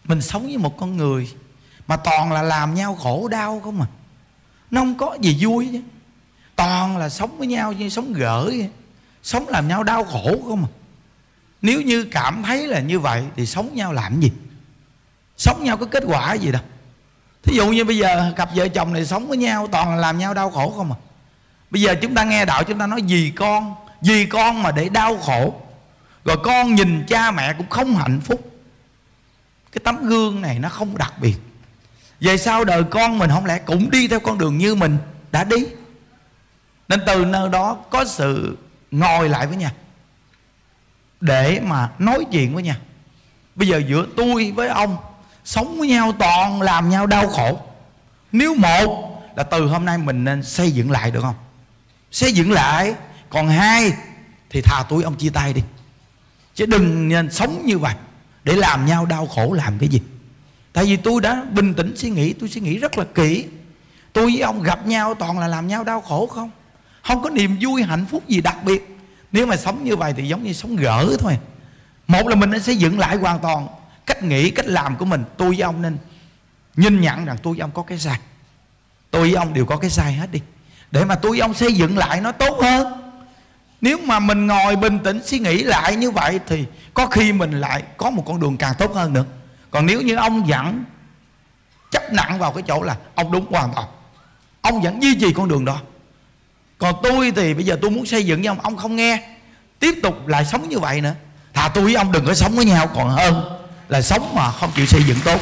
Mình sống với một con người mà toàn là làm nhau khổ đau không à. Nó không có gì vui chứ. Toàn là sống với nhau như sống gỡ vậy. Sống làm nhau đau khổ không à. Nếu như cảm thấy là như vậy thì sống nhau làm gì? Sống nhau có kết quả gì đâu. Thí dụ như bây giờ cặp vợ chồng này sống với nhau toàn là làm nhau đau khổ không à. Bây giờ chúng ta nghe đạo chúng ta nói vì con mà để đau khổ. Rồi con nhìn cha mẹ cũng không hạnh phúc. Cái tấm gương này nó không đặc biệt. Về sau đời con mình không lẽ cũng đi theo con đường như mình đã đi. Nên từ nơi đó có sự ngồi lại với nhau để mà nói chuyện với nhau. Bây giờ giữa tôi với ông sống với nhau toàn làm nhau đau khổ. Nếu một là từ hôm nay mình nên xây dựng lại được không? Xây dựng lại. Còn hai thì thà tôi ông chia tay đi. Chứ đừng nên sống như vậy để làm nhau đau khổ làm cái gì. Tại vì tôi đã bình tĩnh suy nghĩ, tôi suy nghĩ rất là kỹ. Tôi với ông gặp nhau toàn là làm nhau đau khổ không. Không có niềm vui hạnh phúc gì đặc biệt. Nếu mà sống như vậy thì giống như sống gỡ thôi. Một là mình nên xây dựng lại hoàn toàn cách nghĩ, cách làm của mình. Tôi với ông nên nhìn nhận rằng tôi với ông có cái sai. Tôi với ông đều có cái sai hết đi. Để mà tôi với ông xây dựng lại nó tốt hơn. Nếu mà mình ngồi bình tĩnh suy nghĩ lại như vậy thì có khi mình lại có một con đường càng tốt hơn nữa. Còn nếu như ông vẫn chấp nặng vào cái chỗ là ông đúng hoàn toàn, ông vẫn duy trì con đường đó. Còn tôi thì bây giờ tôi muốn xây dựng với ông không nghe, tiếp tục lại sống như vậy nữa. Thà tôi với ông đừng có sống với nhau còn hơn là sống mà không chịu xây dựng tốt.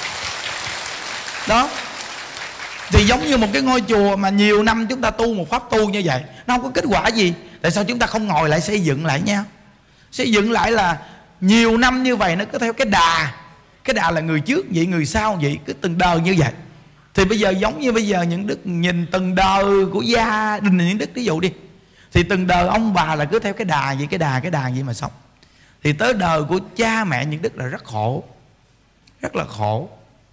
Đó. Thì giống như một cái ngôi chùa mà nhiều năm chúng ta tu một pháp tu như vậy, nó không có kết quả gì. Tại sao chúng ta không ngồi lại xây dựng lại nhau? Xây dựng lại là nhiều năm như vậy nó cứ theo cái đà. Cái đà là người trước vậy, người sau vậy, cứ từng đời như vậy. Thì bây giờ giống như bây giờ những đức nhìn từng đời của gia đình những đức ví dụ đi. Thì từng đời ông bà là cứ theo cái đà vậy, cái đà vậy mà sống. Thì tới đời của cha mẹ những đức là rất khổ. Rất là khổ.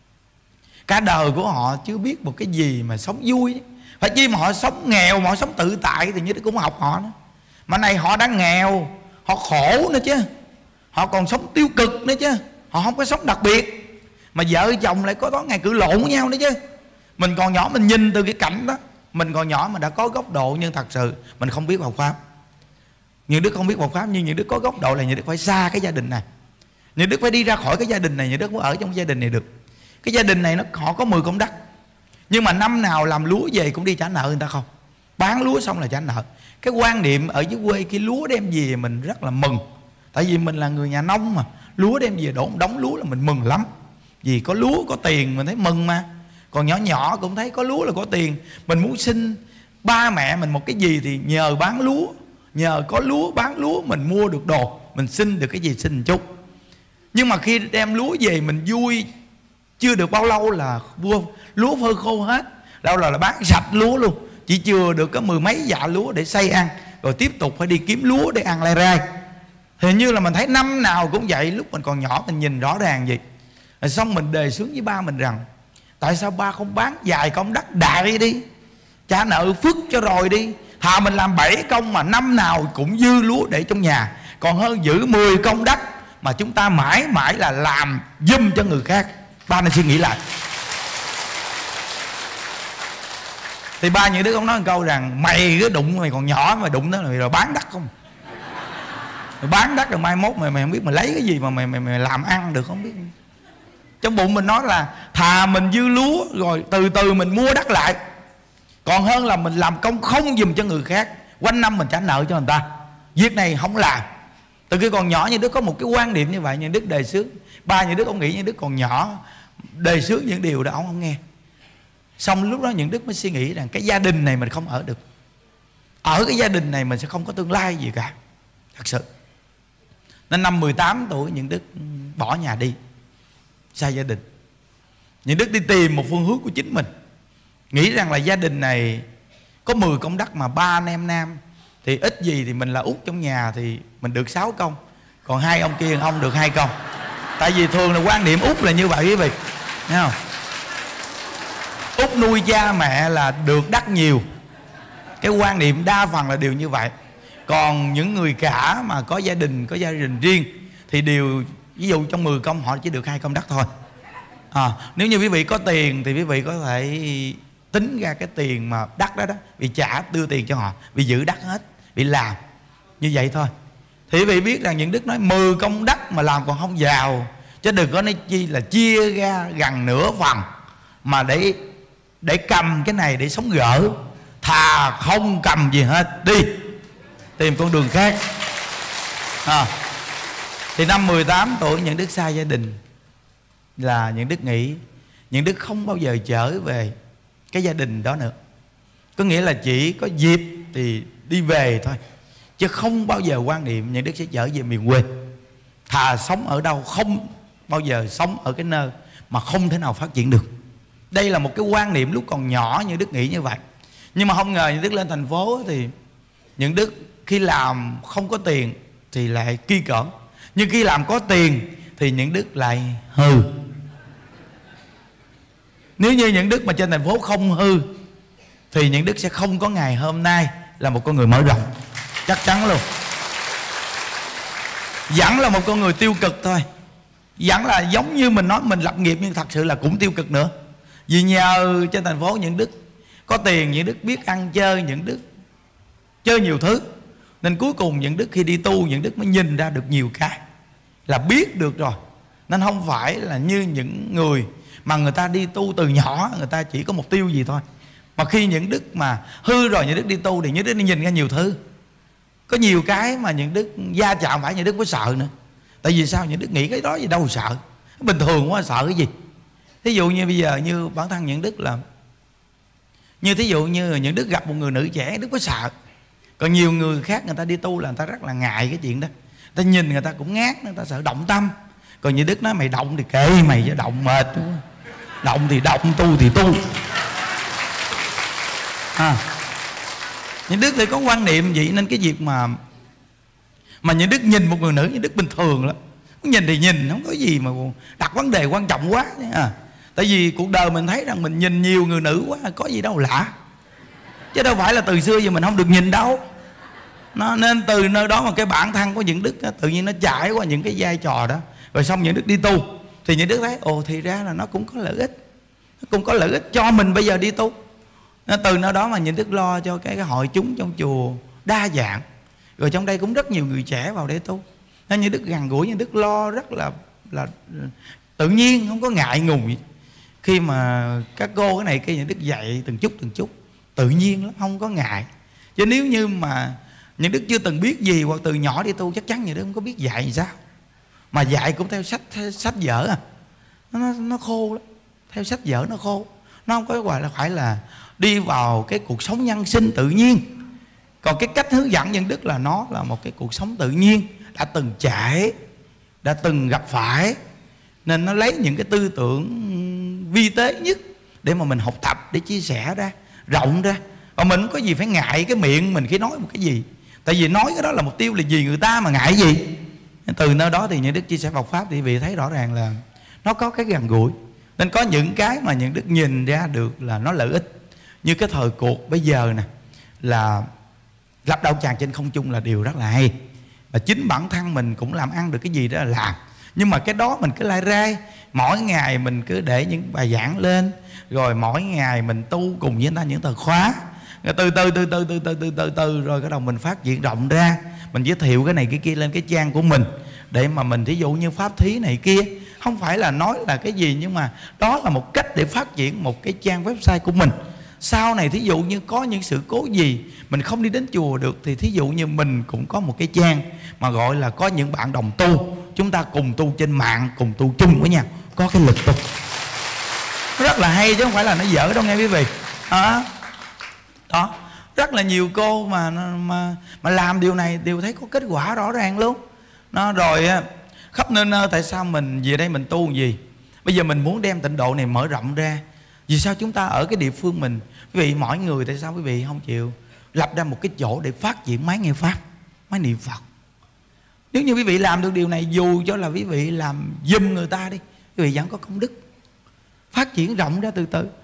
Cả đời của họ chưa biết một cái gì mà sống vui. Phải chi mà họ sống nghèo mà họ sống tự tại thì như đức cũng học họ nữa. Mà này họ đã nghèo, họ khổ nữa chứ. Họ còn sống tiêu cực nữa chứ. Họ không có sống đặc biệt. Mà vợ chồng lại có tối ngày cự lộn với nhau nữa chứ. Mình còn nhỏ mình nhìn từ cái cảnh đó. Mình còn nhỏ mình đã có góc độ, nhưng thật sự mình không biết Phật pháp. Những đứa không biết Phật pháp, nhưng những đứa có góc độ là những đứa phải xa cái gia đình này. Những đứa phải đi ra khỏi cái gia đình này, những đứa mới ở trong gia đình này được. Cái gia đình này họ có 10 công đất, nhưng mà năm nào làm lúa về cũng đi trả nợ người ta không. Bán lúa xong là trả nợ. Cái quan niệm ở dưới quê cái lúa đem về mình rất là mừng. Tại vì mình là người nhà nông mà. Lúa đem về đổ một đống lúa là mình mừng lắm. Vì có lúa có tiền mình thấy mừng mà. Còn nhỏ nhỏ cũng thấy có lúa là có tiền. Mình muốn xin ba mẹ mình một cái gì thì nhờ bán lúa, nhờ có lúa bán lúa mình mua được đồ, mình xin được cái gì xin một chút. Nhưng mà khi đem lúa về mình vui chưa được bao lâu là lúa phơi khô hết. Đâu là bán sạch lúa luôn. Chỉ chừa được có 10 mấy dạ lúa để xay ăn. Rồi tiếp tục phải đi kiếm lúa để ăn lai rai. Hình như là mình thấy năm nào cũng vậy. Lúc mình còn nhỏ mình nhìn rõ ràng vậy. Rồi xong mình đề xướng với ba mình rằng tại sao ba không bán vài công đất đại đi, trả nợ phước cho rồi đi. Thà mình làm 7 công mà năm nào cũng dư lúa để trong nhà, còn hơn giữ 10 công đất mà chúng ta mãi mãi là làm giùm cho người khác. Ba nên suy nghĩ lại. Thì ba những đứa ông nói một câu rằng mày cứ đụng, mày còn nhỏ mày đụng nó rồi bán đất không. Mày bán đất rồi mai mốt mày không biết mày lấy cái gì mà mày làm ăn được không biết. Trong bụng mình nói là thà mình dư lúa rồi từ từ mình mua đất lại, còn hơn là mình làm công không giùm cho người khác, quanh năm mình trả nợ cho người ta. Việc này không làm. Từ khi còn nhỏ như đứa có một cái quan niệm như vậy, như Đức đề xướng. Ba như Đức ông nghĩ như Đức còn nhỏ đề xướng những điều đó ông không nghe. Xong lúc đó những Đức mới suy nghĩ rằng cái gia đình này mình không ở được. Ở cái gia đình này mình sẽ không có tương lai gì cả. Thật sự. Nên năm 18 tuổi những Đức bỏ nhà đi, xa gia đình. Những Đức đi tìm một phương hướng của chính mình. Nghĩ rằng là gia đình này có 10 công đất mà 3 anh em nam, thì ít gì thì mình là út trong nhà thì mình được 6 công, còn hai ông kia ông được 2 công. Tại vì thường là quan niệm út là như vậy quý vị, thấy không? Út nuôi cha mẹ là được đất nhiều. Cái quan niệm đa phần là đều như vậy. Còn những người cả mà có gia đình riêng thì đều ví dụ trong 10 công họ chỉ được 2 công đất thôi. Nếu như quý vị có tiền thì quý vị có thể tính ra cái tiền mà đất đó vì đưa tiền cho họ, vì giữ đất hết, vì làm như vậy thôi. Thì quý vị biết rằng những đức nói 10 công đất mà làm còn không giàu, chứ đừng có nói chi là chia ra gần nửa phần mà để cầm cái này để sống gỡ. Thà không cầm gì hết, đi tìm con đường khác. Thì năm 18 tuổi những đức xa gia đình, là những đức nghĩ những đức không bao giờ trở về cái gia đình đó nữa. Có nghĩa là chỉ có dịp thì đi về thôi, chứ không bao giờ quan niệm những đức sẽ trở về miền quê. Thà sống ở đâu, không bao giờ sống ở cái nơi mà không thể nào phát triển được. Đây là một cái quan niệm lúc còn nhỏ những đức nghĩ như vậy. Nhưng mà không ngờ những đức lên thành phố thì những đức khi làm không có tiền thì lại ki cỡm, nhưng khi làm có tiền thì những đức lại hư. Nếu như những đức mà trên thành phố không hư thì những đức sẽ không có ngày hôm nay là một con người mở rộng, chắc chắn luôn. Vẫn là một con người tiêu cực thôi, vẫn là giống như mình nói mình lập nghiệp, nhưng thật sự là cũng tiêu cực nữa. Vì nhờ trên thành phố những đức có tiền, những đức biết ăn chơi, những đức chơi nhiều thứ, nên cuối cùng những đức khi đi tu những đức mới nhìn ra được nhiều cái, là biết được rồi. Nên không phải là như những người mà người ta đi tu từ nhỏ, người ta chỉ có mục tiêu gì thôi. Mà khi những đức mà hư rồi những đức đi tu thì những đức nhìn ra nhiều thứ. Có nhiều cái mà những đức va chạm phải những đức có sợ nữa. Tại vì sao? Những đức nghĩ cái đó gì đâu sợ, bình thường quá, sợ cái gì. Thí dụ như bây giờ như bản thân những đức là như thí dụ như những đức gặp một người nữ trẻ, đức có sợ. Còn nhiều người khác người ta đi tu là người ta rất là ngại cái chuyện đó, người ta nhìn người ta cũng ngát, người ta sợ động tâm. Còn như đức nói mày động thì kệ mày, chứ động mệt, động thì động, tu thì tu. Những đức thì có quan niệm vậy, nên cái việc mà những đức nhìn một người nữ như đức bình thường lắm. Nhìn thì nhìn, không có gì mà đặt vấn đề quan trọng quá. Tại vì cuộc đời mình thấy rằng mình nhìn nhiều người nữ quá, có gì đâu lạ. Chứ đâu phải là từ xưa giờ mình không được nhìn đâu. Nên từ nơi đó mà cái bản thân của những đức tự nhiên nó trải qua những cái vai trò đó. Rồi xong những đức đi tu thì những đức thấy thì ra là nó cũng có lợi ích, nó cũng có lợi ích cho mình bây giờ đi tu. Từ nơi đó mà những đức lo cho cái hội chúng trong chùa đa dạng. Rồi trong đây cũng rất nhiều người trẻ vào để tu, nên những đức gần gũi, những đức lo rất là tự nhiên, không có ngại ngùng gì. Khi mà các cô cái này kia những đức dạy từng chút tự nhiên lắm, không có ngại. Chứ nếu như mà những đức chưa từng biết gì, hoặc từ nhỏ đi tu, chắc chắn những đức không có biết dạy gì sao. Mà dạy cũng theo sách vở nó khô lắm. Theo sách vở nó khô, nó không có gọi là phải là đi vào cái cuộc sống nhân sinh tự nhiên. Còn cái cách hướng dẫn những đức là nó là một cái cuộc sống tự nhiên, đã từng trải, đã từng gặp phải, nên nó lấy những cái tư tưởng vi tế nhất để mà mình học tập, để chia sẻ ra, rộng ra. Và mình không có gì phải ngại cái miệng mình khi nói một cái gì. Tại vì nói cái đó là mục tiêu là gì, người ta mà ngại gì. Từ nơi đó thì những đức chia sẻ Phật Pháp thì vị thấy rõ ràng là nó có cái gần gũi. Nên có những cái mà những đức nhìn ra được là nó lợi ích. Như cái thời cuộc bây giờ nè, là lập đạo tràng trên không trung là điều rất là hay. Và chính bản thân mình cũng làm ăn được cái gì đó là làm. Nhưng mà cái đó mình cứ lai rai, mỗi ngày mình cứ để những bài giảng lên, rồi mỗi ngày mình tu cùng với người ta những thời khóa. Rồi từ rồi cái đầu mình phát triển rộng ra, mình giới thiệu cái này cái kia lên cái trang của mình, để mà mình thí dụ như pháp thí này kia. Không phải là nói là cái gì, nhưng mà đó là một cách để phát triển một cái trang website của mình. Sau này thí dụ như có những sự cố gì mình không đi đến chùa được, thì thí dụ như mình cũng có một cái trang mà gọi là có những bạn đồng tu, chúng ta cùng tu trên mạng, cùng tu chung với nhau, có cái lịch tu rất là hay, chứ không phải là nó dở đâu nghe quý vị. Đó, rất là nhiều cô mà làm điều này đều thấy có kết quả rõ ràng luôn. Rồi khắp nơi nơi, tại sao mình về đây mình tu gì? Bây giờ mình muốn đem tịnh độ này mở rộng ra. Vì sao chúng ta ở cái địa phương mình, quý vị mỗi người tại sao quý vị không chịu lập ra một cái chỗ để phát triển máy nghe Pháp, máy niệm Phật? Nếu như quý vị làm được điều này, dù cho là quý vị làm giùm người ta đi, quý vị vẫn có công đức. Phát triển rộng ra từ từ.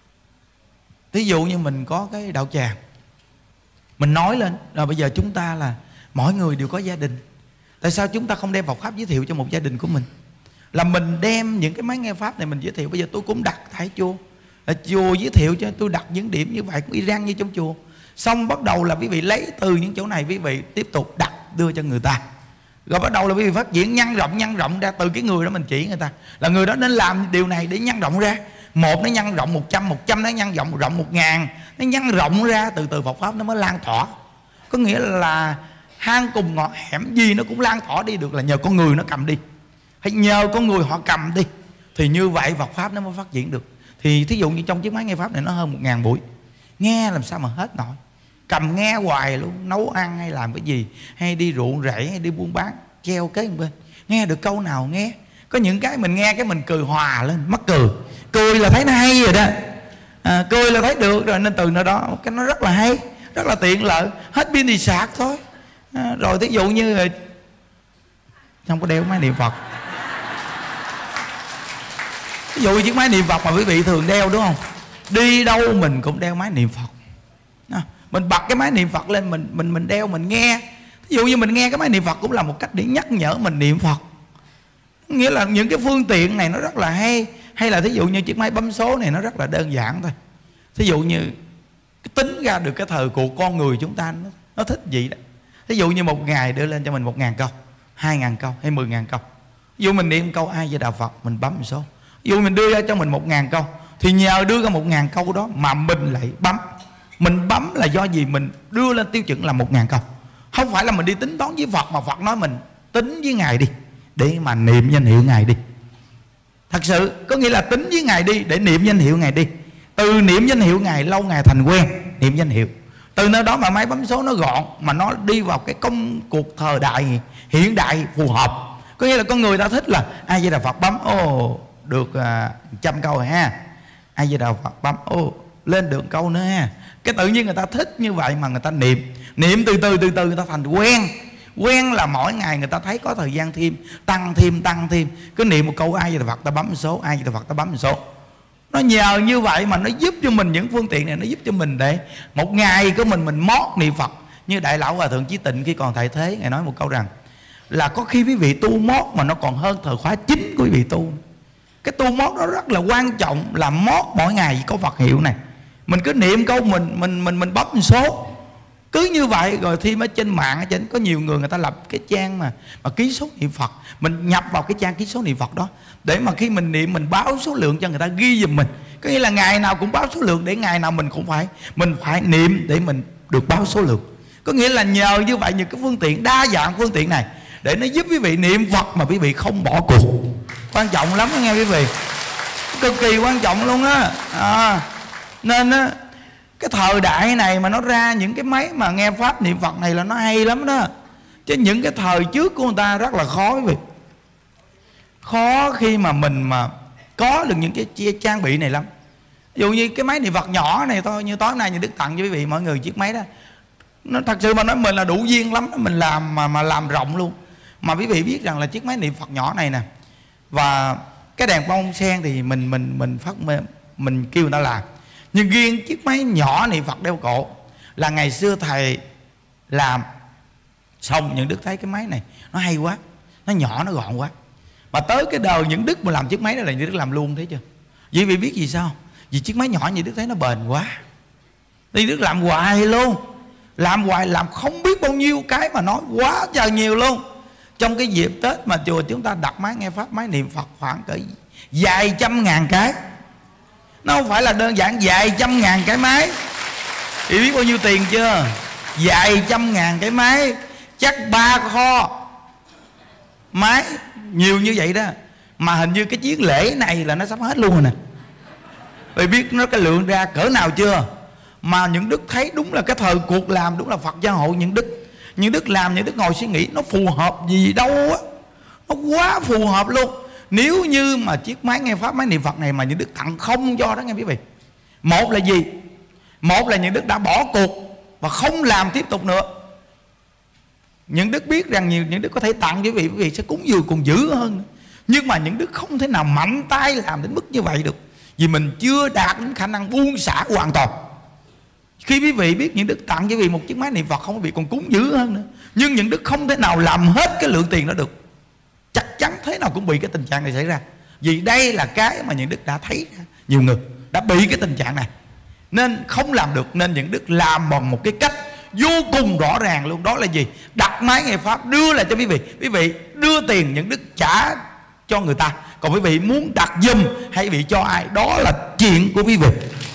Ví dụ như mình có cái đạo tràng, mình nói lên, rồi bây giờ chúng ta là mỗi người đều có gia đình, Tại sao chúng ta không đem Phật Pháp giới thiệu cho một gia đình của mình? Là mình đem những cái máy nghe Pháp này mình giới thiệu. Bây giờ tôi cũng đặt tại chùa, là chùa giới thiệu cho tôi đặt những điểm như vậy, cũng y rang như trong chùa. Xong bắt đầu là quý vị lấy từ những chỗ này, quý vị tiếp tục đặt đưa cho người ta. Rồi bắt đầu là quý vị phát triển nhân rộng ra. Từ cái người đó mình chỉ người ta là người đó nên làm điều này để nhân rộng ra. Một nó nhân rộng 100, 100 nó nhân rộng 1000, nó nhân rộng ra, từ từ Phật Pháp nó mới lan tỏa. Có nghĩa là hang cùng ngõ hẻm gì nó cũng lan tỏa đi được là nhờ con người nó cầm đi, hay nhờ con người họ cầm đi, thì như vậy Phật Pháp nó mới phát triển được. Thì thí dụ như trong chiếc máy nghe Pháp này nó hơn 1000 buổi, nghe làm sao mà hết nổi. Cầm nghe hoài luôn, nấu ăn hay làm cái gì, hay đi ruộng rẫy hay đi buôn bán, treo kế một bên, nghe được câu nào nghe. Có những cái mình nghe cái mình cười hòa lên, mắc cười. Cười là thấy nó hay rồi đó, cười là thấy được rồi. Nên từ nơi đó cái nó rất là hay, rất là tiện lợi. Hết pin thì sạc thôi. Rồi thí dụ như không có đeo máy niệm Phật, ví dụ chiếc máy niệm Phật mà quý vị thường đeo đúng không? Đi đâu mình cũng đeo máy niệm Phật. Mình bật cái máy niệm Phật lên, mình đeo mình nghe. Ví dụ như mình nghe cái máy niệm Phật cũng là một cách để nhắc nhở mình niệm Phật. Nghĩa là những cái phương tiện này nó rất là hay. Hay là thí dụ như chiếc máy bấm số này nó rất là đơn giản thôi. Thí dụ như tính ra được cái thời của con người chúng ta nó thích gì đó. Thí dụ như một ngày đưa lên cho mình 1000 câu, 2000 câu hay 10.000 câu. Ví dụ mình niệm câu A Di Đà Phật, mình bấm một số. Ví dụ mình đưa ra cho mình 1000 câu, thì nhờ đưa ra 1000 câu đó mà mình lại bấm. Mình bấm là do gì? Mình đưa lên tiêu chuẩn là 1000 câu. Không phải là mình đi tính toán với Phật, mà Phật nói mình tính với Ngài đi để mà niệm danh hiệu Ngài đi. Thật sự có nghĩa là tính với Ngài đi để niệm danh hiệu Ngài đi. Từ niệm danh hiệu Ngài lâu ngày thành quen niệm danh hiệu. Từ nơi đó mà máy bấm số nó gọn, mà nó đi vào cái công cuộc thời đại hiện đại phù hợp. Có nghĩa là con người ta thích là A Di Đà Phật bấm được 100 câu rồi ha, A Di Đà Phật bấm lên được câu nữa ha. Cái tự nhiên người ta thích như vậy mà người ta niệm từ từ người ta thành quen là mỗi ngày người ta thấy có thời gian tăng thêm. Cứ niệm một câu A Di Đà Phật ta bấm một số, A Di Đà Phật ta bấm một số. Nó nhờ như vậy mà nó giúp cho mình, những phương tiện này nó giúp cho mình để một ngày của mình mót niệm Phật. Như Đại Lão Hòa Thượng Chí Tịnh khi còn tại thế, Ngài nói một câu rằng là có khi quý vị tu mót mà nó còn hơn thời khóa 9 của quý vị tu. Cái tu mót đó rất là quan trọng, là mót mỗi ngày có Phật hiệu này. Mình cứ niệm câu mình bấm một số. Cứ như vậy rồi thêm ở trên mạng, ở trên có nhiều người ta lập cái trang mà ký số niệm Phật. Mình nhập vào cái trang ký số niệm Phật đó, để mà khi mình niệm mình báo số lượng cho người ta ghi giùm mình. Có nghĩa là ngày nào cũng báo số lượng, để ngày nào mình phải niệm để mình được báo số lượng. Có nghĩa là nhờ như vậy, những cái phương tiện, đa dạng phương tiện này, để nó giúp quý vị niệm Phật mà quý vị không bỏ cuộc. Quan trọng lắm đó nghe quý vị, cực kỳ quan trọng luôn á. Nên á, cái thời đại này mà nó ra những cái máy mà nghe Pháp niệm Phật này là nó hay lắm đó. Chứ những cái thời trước của người ta rất là khó quý vị. Khó khi mà mình mà có được những cái trang bị này lắm. Ví dụ như cái máy niệm Phật nhỏ này thôi, như tối nay như Đức tặng cho quý vị mọi người chiếc máy đó. Nó thật sự mà nói mình là đủ duyên lắm, mình làm mà làm rộng luôn. Mà quý vị biết rằng là chiếc máy niệm Phật nhỏ này nè, và cái đèn bông sen thì mình kêu người ta làm. Nhưng riêng chiếc máy nhỏ niệm Phật đeo cổ là ngày xưa thầy làm xong, những Đức thấy cái máy này nó hay quá, nó nhỏ nó gọn quá. Mà tới cái đời những Đức mà làm chiếc máy đó là những Đức làm luôn, thấy chưa? Vì vị biết gì sao? Vì chiếc máy nhỏ như Đức thấy nó bền quá, thì Đức làm hoài luôn. Làm hoài, làm không biết bao nhiêu cái mà nói quá trời nhiều luôn. Trong cái dịp Tết mà chùa chúng ta đặt máy nghe Pháp, máy niệm Phật khoảng cỡ vài trăm ngàn cái. Nó không phải là đơn giản, vài trăm ngàn cái máy. Thì biết bao nhiêu tiền chưa? Vài trăm ngàn cái máy, chắc 3 kho máy nhiều như vậy đó. Mà hình như cái chiến lễ này là nó sắp hết luôn rồi nè. Vì biết nó cái lượng ra cỡ nào chưa? Mà những Đức thấy đúng là cái thời cuộc làm đúng là Phật gia hộ những Đức làm, những Đức ngồi suy nghĩ nó phù hợp gì đâu á. Nó quá phù hợp luôn. Nếu như mà chiếc máy nghe Pháp, máy niệm Phật này mà những Đức tặng không cho đó nghe quý vị. Một là gì? Một là những Đức đã bỏ cuộc và không làm tiếp tục nữa. Những Đức biết rằng những Đức có thể tặng quý vị sẽ cúng dường còn dữ hơn. Nhưng mà những Đức không thể nào mạnh tay làm đến mức như vậy được. Vì mình chưa đạt đến khả năng buông xả hoàn toàn. Khi quý vị biết những đức tặng cho quý vị một chiếc máy niệm Phật không, quý vị còn cúng dữ hơn nữa. Nhưng những đức không thể nào làm hết cái lượng tiền đó được. Chắc chắn thế nào cũng bị cái tình trạng này xảy ra. Vì đây là cái mà những đức đã thấy ra. Nhiều người đã bị cái tình trạng này nên không làm được. Nên những đức làm bằng một cái cách vô cùng rõ ràng luôn. Đó là gì? Đặt máy nghe Pháp đưa lại cho quý vị. Quý vị đưa tiền, những đức trả cho người ta. Còn quý vị muốn đặt giùm hay quý vị cho ai, đó là chuyện của quý vị.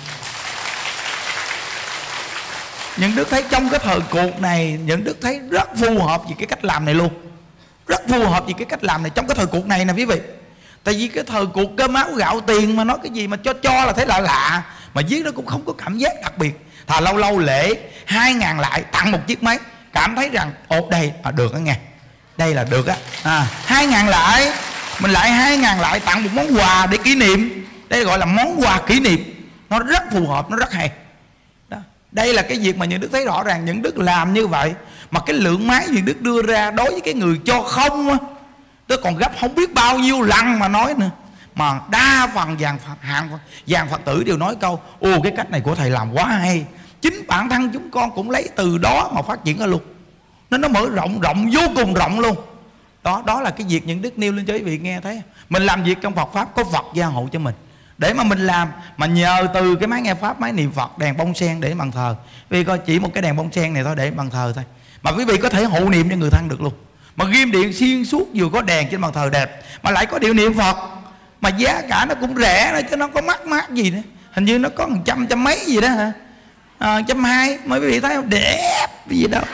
Những đức thấy trong cái thời cuộc này, những đức thấy rất phù hợp với cái cách làm này luôn. Rất phù hợp với cái cách làm này trong cái thời cuộc này nè quý vị. Tại vì cái thời cuộc cơm áo gạo tiền mà nói cái gì mà cho là thấy lạ lạ, mà viết nó cũng không có cảm giác đặc biệt. Thà lâu lâu lễ 2.000 lại tặng một chiếc máy, cảm thấy rằng ồ đây được á nghe, đây là được á. 2.000 lại, mình lại 2.000 lại tặng một món quà để kỷ niệm. Đây gọi là món quà kỷ niệm. Nó rất phù hợp, nó rất hay đó. Đây là cái việc mà những đức thấy rõ ràng những đức làm như vậy. Mà cái lượng máy những đức đưa ra đối với cái người cho không á, tôi còn gấp không biết bao nhiêu lần mà nói nữa. Mà đa phần dàn Phật tử đều nói câu ồ cái cách này của thầy làm quá hay. Chính bản thân chúng con cũng lấy từ đó mà phát triển ra luôn. Nên nó mở rộng vô cùng rộng luôn. Đó là cái việc những đức nêu lên cho quý vị nghe thấy. Mình làm việc trong Phật Pháp có Phật gia hộ cho mình. Để mà mình làm mà nhờ từ cái máy nghe Pháp, máy niệm Phật, đèn bông sen để bàn thờ. Quý vị coi chỉ một cái đèn bông sen này thôi để bàn thờ thôi. Mà quý vị có thể hộ niệm cho người thân được luôn. Mà ghim điện xuyên suốt, vừa có đèn trên bàn thờ đẹp mà lại có điệu niệm Phật. Mà giá cả nó cũng rẻ nữa chứ nó có mắc gì nữa. Hình như nó có 100 mấy gì đó hả? 120 mấy quý vị thấy không? Đẹp gì đâu.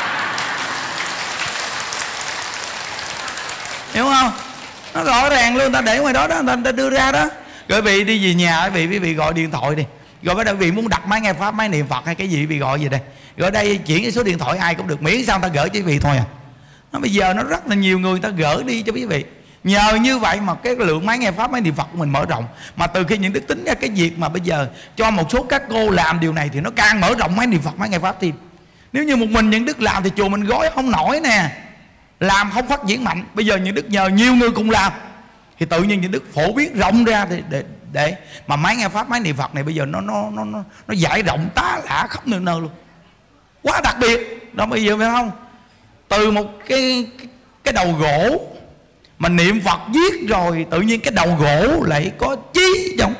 Hiểu không? Nó rõ ràng luôn, ta để ngoài đó đó, ta đưa ra đó. Rồi quý vị đi về nhà quý vị gọi điện thoại đi. Rồi bắt đầu quý vị muốn đặt máy nghe Pháp, máy niệm Phật hay cái gì quý vị gọi về đây. Rồi đây chuyển cái số điện thoại ai cũng được, miễn sao ta gửi cho quý vị thôi à. Nó bây giờ nó rất là nhiều người ta gửi đi cho quý vị. Nhờ như vậy mà cái lượng máy nghe Pháp, máy niệm Phật của mình mở rộng. Mà từ khi những đức tính ra cái việc mà bây giờ cho một số các cô làm điều này thì nó càng mở rộng máy niệm Phật, máy nghe Pháp thêm. Nếu như một mình những đức làm thì chùa mình gói không nổi nè, làm không phát triển mạnh. Bây giờ những đức nhờ nhiều người cùng làm thì tự nhiên những đức phổ biến rộng ra để mà máy nghe Pháp, máy niệm Phật này bây giờ nó giải rộng tá lả khắp nơi nơi luôn. Quá đặc biệt. Đó bây giờ phải không? Từ một cái đầu gỗ mà niệm Phật viết rồi tự nhiên cái đầu gỗ lại có chí trong.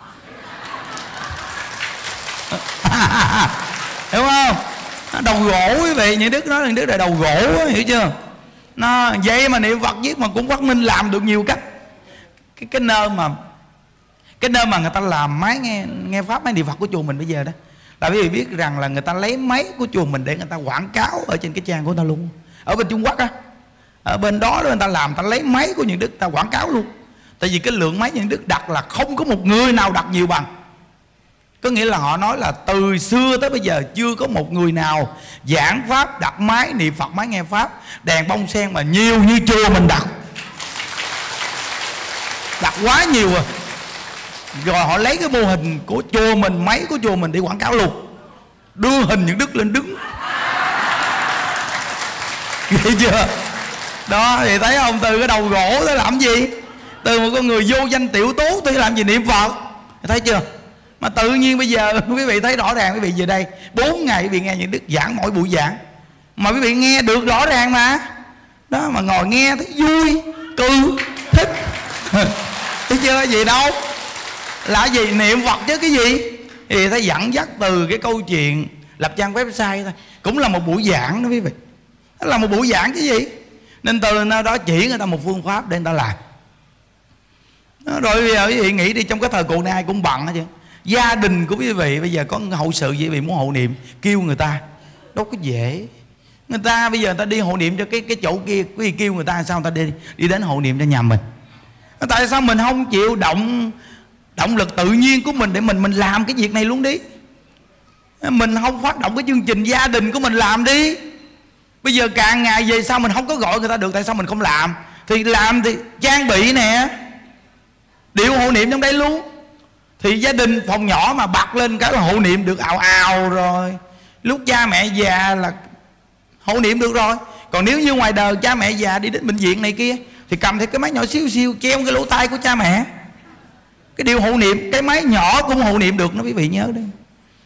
Hiểu không? Đầu gỗ quý vị, những đức nói là đức là đầu gỗ, hiểu chưa? Nó vậy mà niệm Phật viết mà cũng phát minh làm được nhiều cách. Cái nơi mà người ta làm máy nghe Pháp, máy niệm Phật của chùa mình bây giờ đó, là quý vị biết rằng là người ta lấy máy của chùa mình để người ta quảng cáo ở trên cái trang của người ta luôn. Ở bên Trung Quốc á, ở bên đó người ta làm, ta lấy máy của những đức ta quảng cáo luôn. Tại vì cái lượng máy những đức đặt là không có một người nào đặt nhiều bằng. Có nghĩa là họ nói là từ xưa tới bây giờ chưa có một người nào giảng Pháp, đặt máy niệm Phật, máy nghe Pháp, đèn bông sen mà nhiều như chùa mình đặt. Đặt quá nhiều rồi. Rồi họ lấy cái mô hình của chùa mình, máy của chùa mình để quảng cáo luôn. Đưa hình những đức lên đứng. Thấy chưa? Đó thì thấy không? Từ cái đầu gỗ tới làm gì? Từ một con người vô danh tiểu tú tới làm gì niệm Phật. Thấy chưa? Mà tự nhiên bây giờ quý vị thấy rõ ràng, quý vị về đây 4 ngày quý vị nghe những đức giảng mỗi buổi giảng mà quý vị nghe được rõ ràng mà. Đó mà ngồi nghe thấy vui, cư, thích. Thấy chưa? Gì đâu là gì? Niệm Phật chứ cái gì. Thì thấy dẫn dắt từ cái câu chuyện lập trang website thôi, cũng là một buổi giảng đó quý vị. Đó là một buổi giảng chứ gì. Nên từ nơi đó chỉ người ta một phương pháp để người ta làm. Rồi bây giờ quý vị nghĩ đi, trong cái thời cuộc này ai cũng bận hết chứ. Gia đình của quý vị bây giờ có hậu sự gì quý vị muốn hộ niệm, kêu người ta đâu có dễ. Người ta bây giờ người ta đi hộ niệm cho cái chỗ kia, quý vị kêu người ta sao người ta đi đến hộ niệm cho nhà mình. Tại sao mình không chịu động lực tự nhiên của mình để mình làm cái việc này luôn đi. Mình không phát động cái chương trình gia đình của mình làm đi. Bây giờ càng ngày về sau mình không có gọi người ta được, tại sao mình không làm? Thì làm thì trang bị nè, điệu hộ niệm trong đây luôn. Thì gia đình phòng nhỏ mà bật lên cái là hộ niệm được ào ào rồi. Lúc cha mẹ già là hộ niệm được rồi. Còn nếu như ngoài đời cha mẹ già đi đến bệnh viện này kia thì cầm theo cái máy nhỏ xíu xíu treo cái lỗ tai của cha mẹ. Cái điều hộ niệm, cái máy nhỏ cũng hộ niệm được nó, quý vị nhớ đi.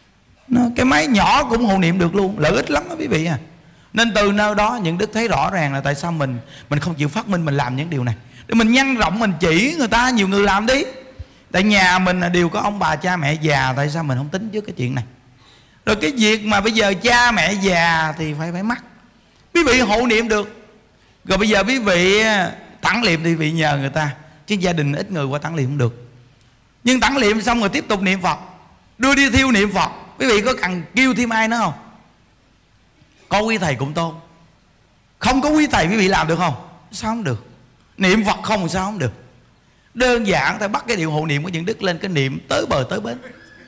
Cái máy nhỏ cũng hộ niệm được luôn, lợi ích lắm đó quý vị à. Nên từ nơi đó những đức thấy rõ ràng là tại sao mình không chịu phát minh mình làm những điều này, để mình nhân rộng, mình chỉ người ta, nhiều người làm đi. Tại nhà mình đều có ông bà cha mẹ già, tại sao mình không tính trước cái chuyện này? Rồi cái việc mà bây giờ cha mẹ già thì phải mắc, quý vị hộ niệm được. Rồi bây giờ quý vị tản niệm thì quý vị nhờ người ta, chứ gia đình ít người qua tản niệm không được. Nhưng tản niệm xong rồi tiếp tục niệm Phật, đưa đi thiêu niệm Phật. Quý vị có cần kêu thêm ai nữa không? Có quý thầy cũng tốt. Không có quý thầy quý vị làm được không? Sao không được? Niệm Phật không sao không được? Đơn giản ta bắt cái điệu hộ niệm của những đức lên, cái niệm tới bờ tới bến.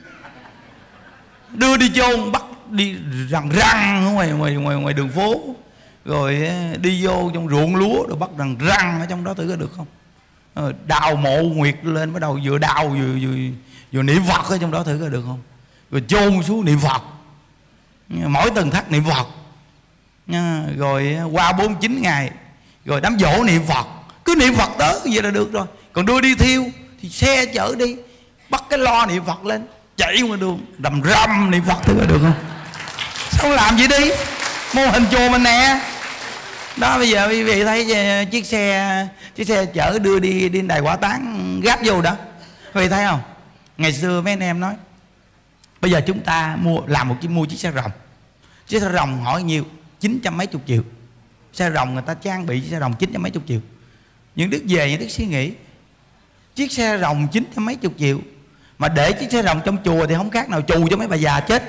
Đưa đi chôn, bắt đi răng ngoài đường phố, rồi đi vô trong ruộng lúa rồi bắt răng ở trong đó thử có được không? Đào mộ nguyệt lên, bắt đầu vừa đào vừa niệm Phật ở trong đó thử có được không? Rồi chôn xuống niệm Phật, mỗi tuần thắt niệm Phật, rồi qua 49 ngày rồi đám dỗ niệm Phật, cứ niệm Phật tới vậy là được rồi. Còn đưa đi thiêu thì xe chở đi, bắt cái lo niệm Phật lên, chạy ngoài đường đầm rầm niệm Phật thử có được không? Sao làm vậy đi? Mô hình chùa mình nè. Đó, bây giờ quý vị thấy chiếc xe chở đưa đi đài hỏa táng gáp vô đó, quý vị thấy không? Ngày xưa mấy anh em nói bây giờ chúng ta mua chiếc xe rồng. Chiếc xe rồng hỏi nhiêu? 900 mấy chục triệu. Xe rồng người ta trang bị chiếc xe rồng 900 mấy chục triệu. Những đức về những đức suy nghĩ, chiếc xe rồng 900 mấy chục triệu mà để chiếc xe rồng trong chùa thì không khác nào chù cho mấy bà già chết.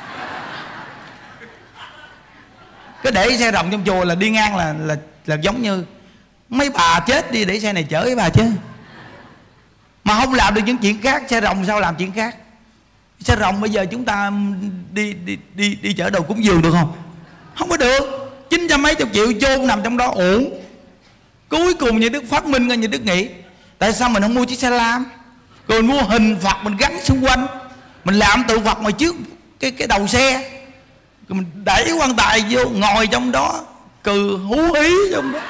Cái để xe rồng trong chùa là đi ngang là giống như mấy bà chết đi để xe này chở mấy bà chứ. Mà không làm được những chuyện khác, xe rồng sao làm chuyện khác? Xe rồng bây giờ chúng ta đi chở đồ cúng dường được không? Không có được. 900 mấy chục triệu chôn nằm trong đó uổng. Cuối cùng như đức phát minh ra, như đức nghĩ tại sao mình không mua chiếc xe lam, rồi mua hình Phật mình gắn xung quanh, mình làm tượng Phật mà trước cái đầu xe, rồi mình đẩy quan tài vô ngồi trong đó cừ hú hí trong đó,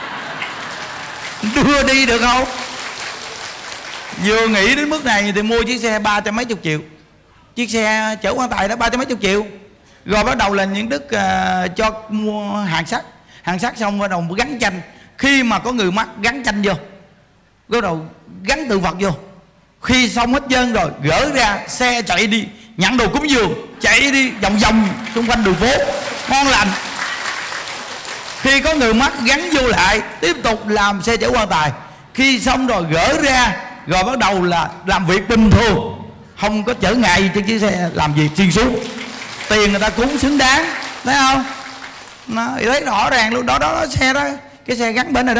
đưa đi được không? Vừa nghĩ đến mức này thì mua chiếc xe 300 mấy chục triệu, chiếc xe chở quan tài đó 300 mấy chục triệu. Rồi bắt đầu là những đức cho mua hàng sắt xong bắt đầu gắn tranh. Khi mà có người mắc gắn tranh vô, bắt đầu gắn tượng Phật vô. Khi xong hết trơn rồi gỡ ra, xe chạy đi nhận đồ cúng dường, chạy đi vòng vòng xung quanh đường phố ngon lành. Khi có người mắc gắn vô lại, tiếp tục làm xe chở quan tài. Khi xong rồi gỡ ra, rồi bắt đầu là làm việc bình thường, không có chở ngày trên chiếc xe, làm việc xuyên suốt. Tiền người ta cúng xứng đáng, thấy không? Nó thấy rõ ràng luôn. Đó xe đó, cái xe gắn bên này đó,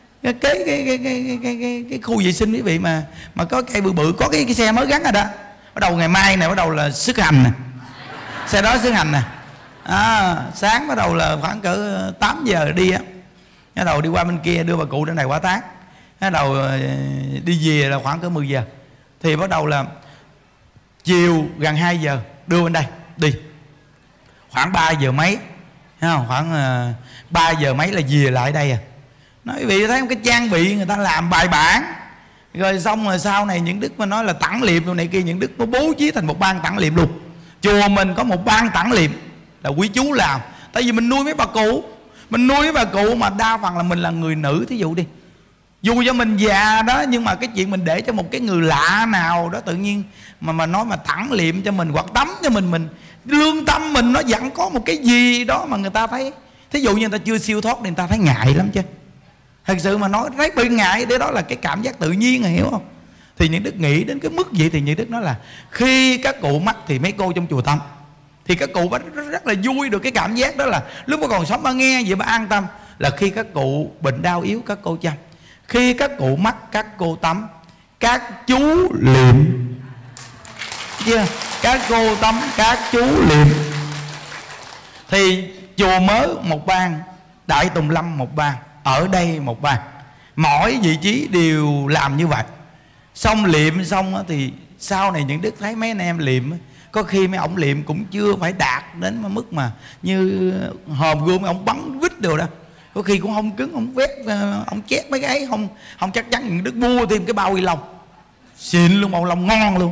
cái khu vệ sinh quý vị mà có cây bự có cái xe mới gắn rồi đó. Bắt đầu ngày mai này bắt đầu là xuất hành nè, xe đó xuất hành nè. Sáng bắt đầu là khoảng cỡ 8 giờ đi á, bắt đầu đi qua bên kia đưa bà cụ đến đài hỏa táng, bắt đầu đi về là khoảng cỡ 10 giờ, thì bắt đầu là chiều gần 2 giờ đưa bên đây đi, khoảng 3 giờ mấy, thấy không? Khoảng 3 giờ mấy là về lại đây à. Nói quý vị thấy không, cái trang bị người ta làm bài bản. Rồi xong rồi sau này những đức mà nói là tản liệm đồ này kia, những đức có bố trí thành một ban tản liệm luôn. Chùa mình có một ban tản liệm là quý chú làm. Tại vì mình nuôi mấy bà cụ, mà đa phần là mình là người nữ, thí dụ đi, dù cho mình già đó, nhưng mà cái chuyện mình để cho một cái người lạ nào đó tự nhiên mà nói mà tản liệm cho mình hoặc tắm cho mình lương tâm mình nó vẫn có một cái gì đó mà người ta thấy, thí dụ như người ta chưa siêu thoát thì người ta thấy ngại lắm chứ. Thật sự mà nói thấy bị ngại, để đó là cái cảm giác tự nhiên, hiểu không? Thì những đức nghĩ đến cái mức vậy thì những đức nói là khi các cụ mắc thì mấy cô trong chùa Tâm thì các cụ rất là vui được cái cảm giác đó, là lúc mà còn sống mà nghe vậy mà an tâm. Là khi các cụ bệnh đau yếu các cô chăm, khi các cụ mắc các cô tắm, các chú liệm, chưa? Các cô tắm, các chú liệm. Thì chùa mới một ban, Đại Tùng Lâm một ban, ở đây một ban, mỗi vị trí đều làm như vậy. Xong liệm xong thì sau này những đức thấy mấy anh em liệm, có khi mấy ông liệm cũng chưa phải đạt đến mức mà như hòm gươm ông bắn vít đều đó, có khi cũng không cứng, ông vét, ông chét mấy cái ấy, không chắc chắn những đức mua thêm cái bao ni lông xịn luôn, bao lông ngon luôn.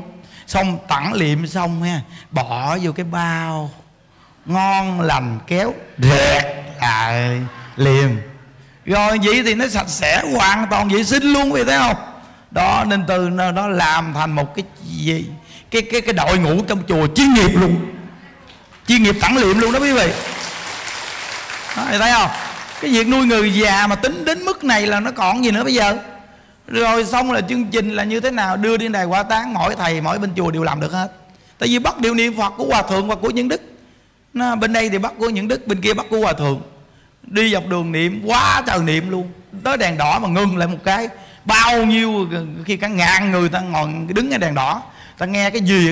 Xong tặng liệm xong ha, bỏ vô cái bao ngon lành kéo rẹt lại liềm. Rồi vậy thì nó sạch sẽ hoàn toàn vệ sinh luôn, vậy thấy không? Đó, nên từ nó làm thành một cái gì, cái đội ngũ trong chùa chuyên nghiệp luôn, chuyên nghiệp tặng liệm luôn đó quý vị. Đó, thấy không? Cái việc nuôi người già mà tính đến mức này là nó còn gì nữa bây giờ. Rồi xong là chương trình là như thế nào, đưa đi đài hỏa táng, mỗi thầy mỗi bên chùa đều làm được hết. Tại vì bắt điều niệm Phật của Hòa Thượng và của những đức. Bên đây thì bắt của những đức, bên kia bắt của Hòa Thượng. Đi dọc đường niệm quá trời niệm luôn. Tới đèn đỏ mà ngừng lại một cái, bao nhiêu khi cả ngàn người ta ngồi đứng ở đèn đỏ, ta nghe cái gì.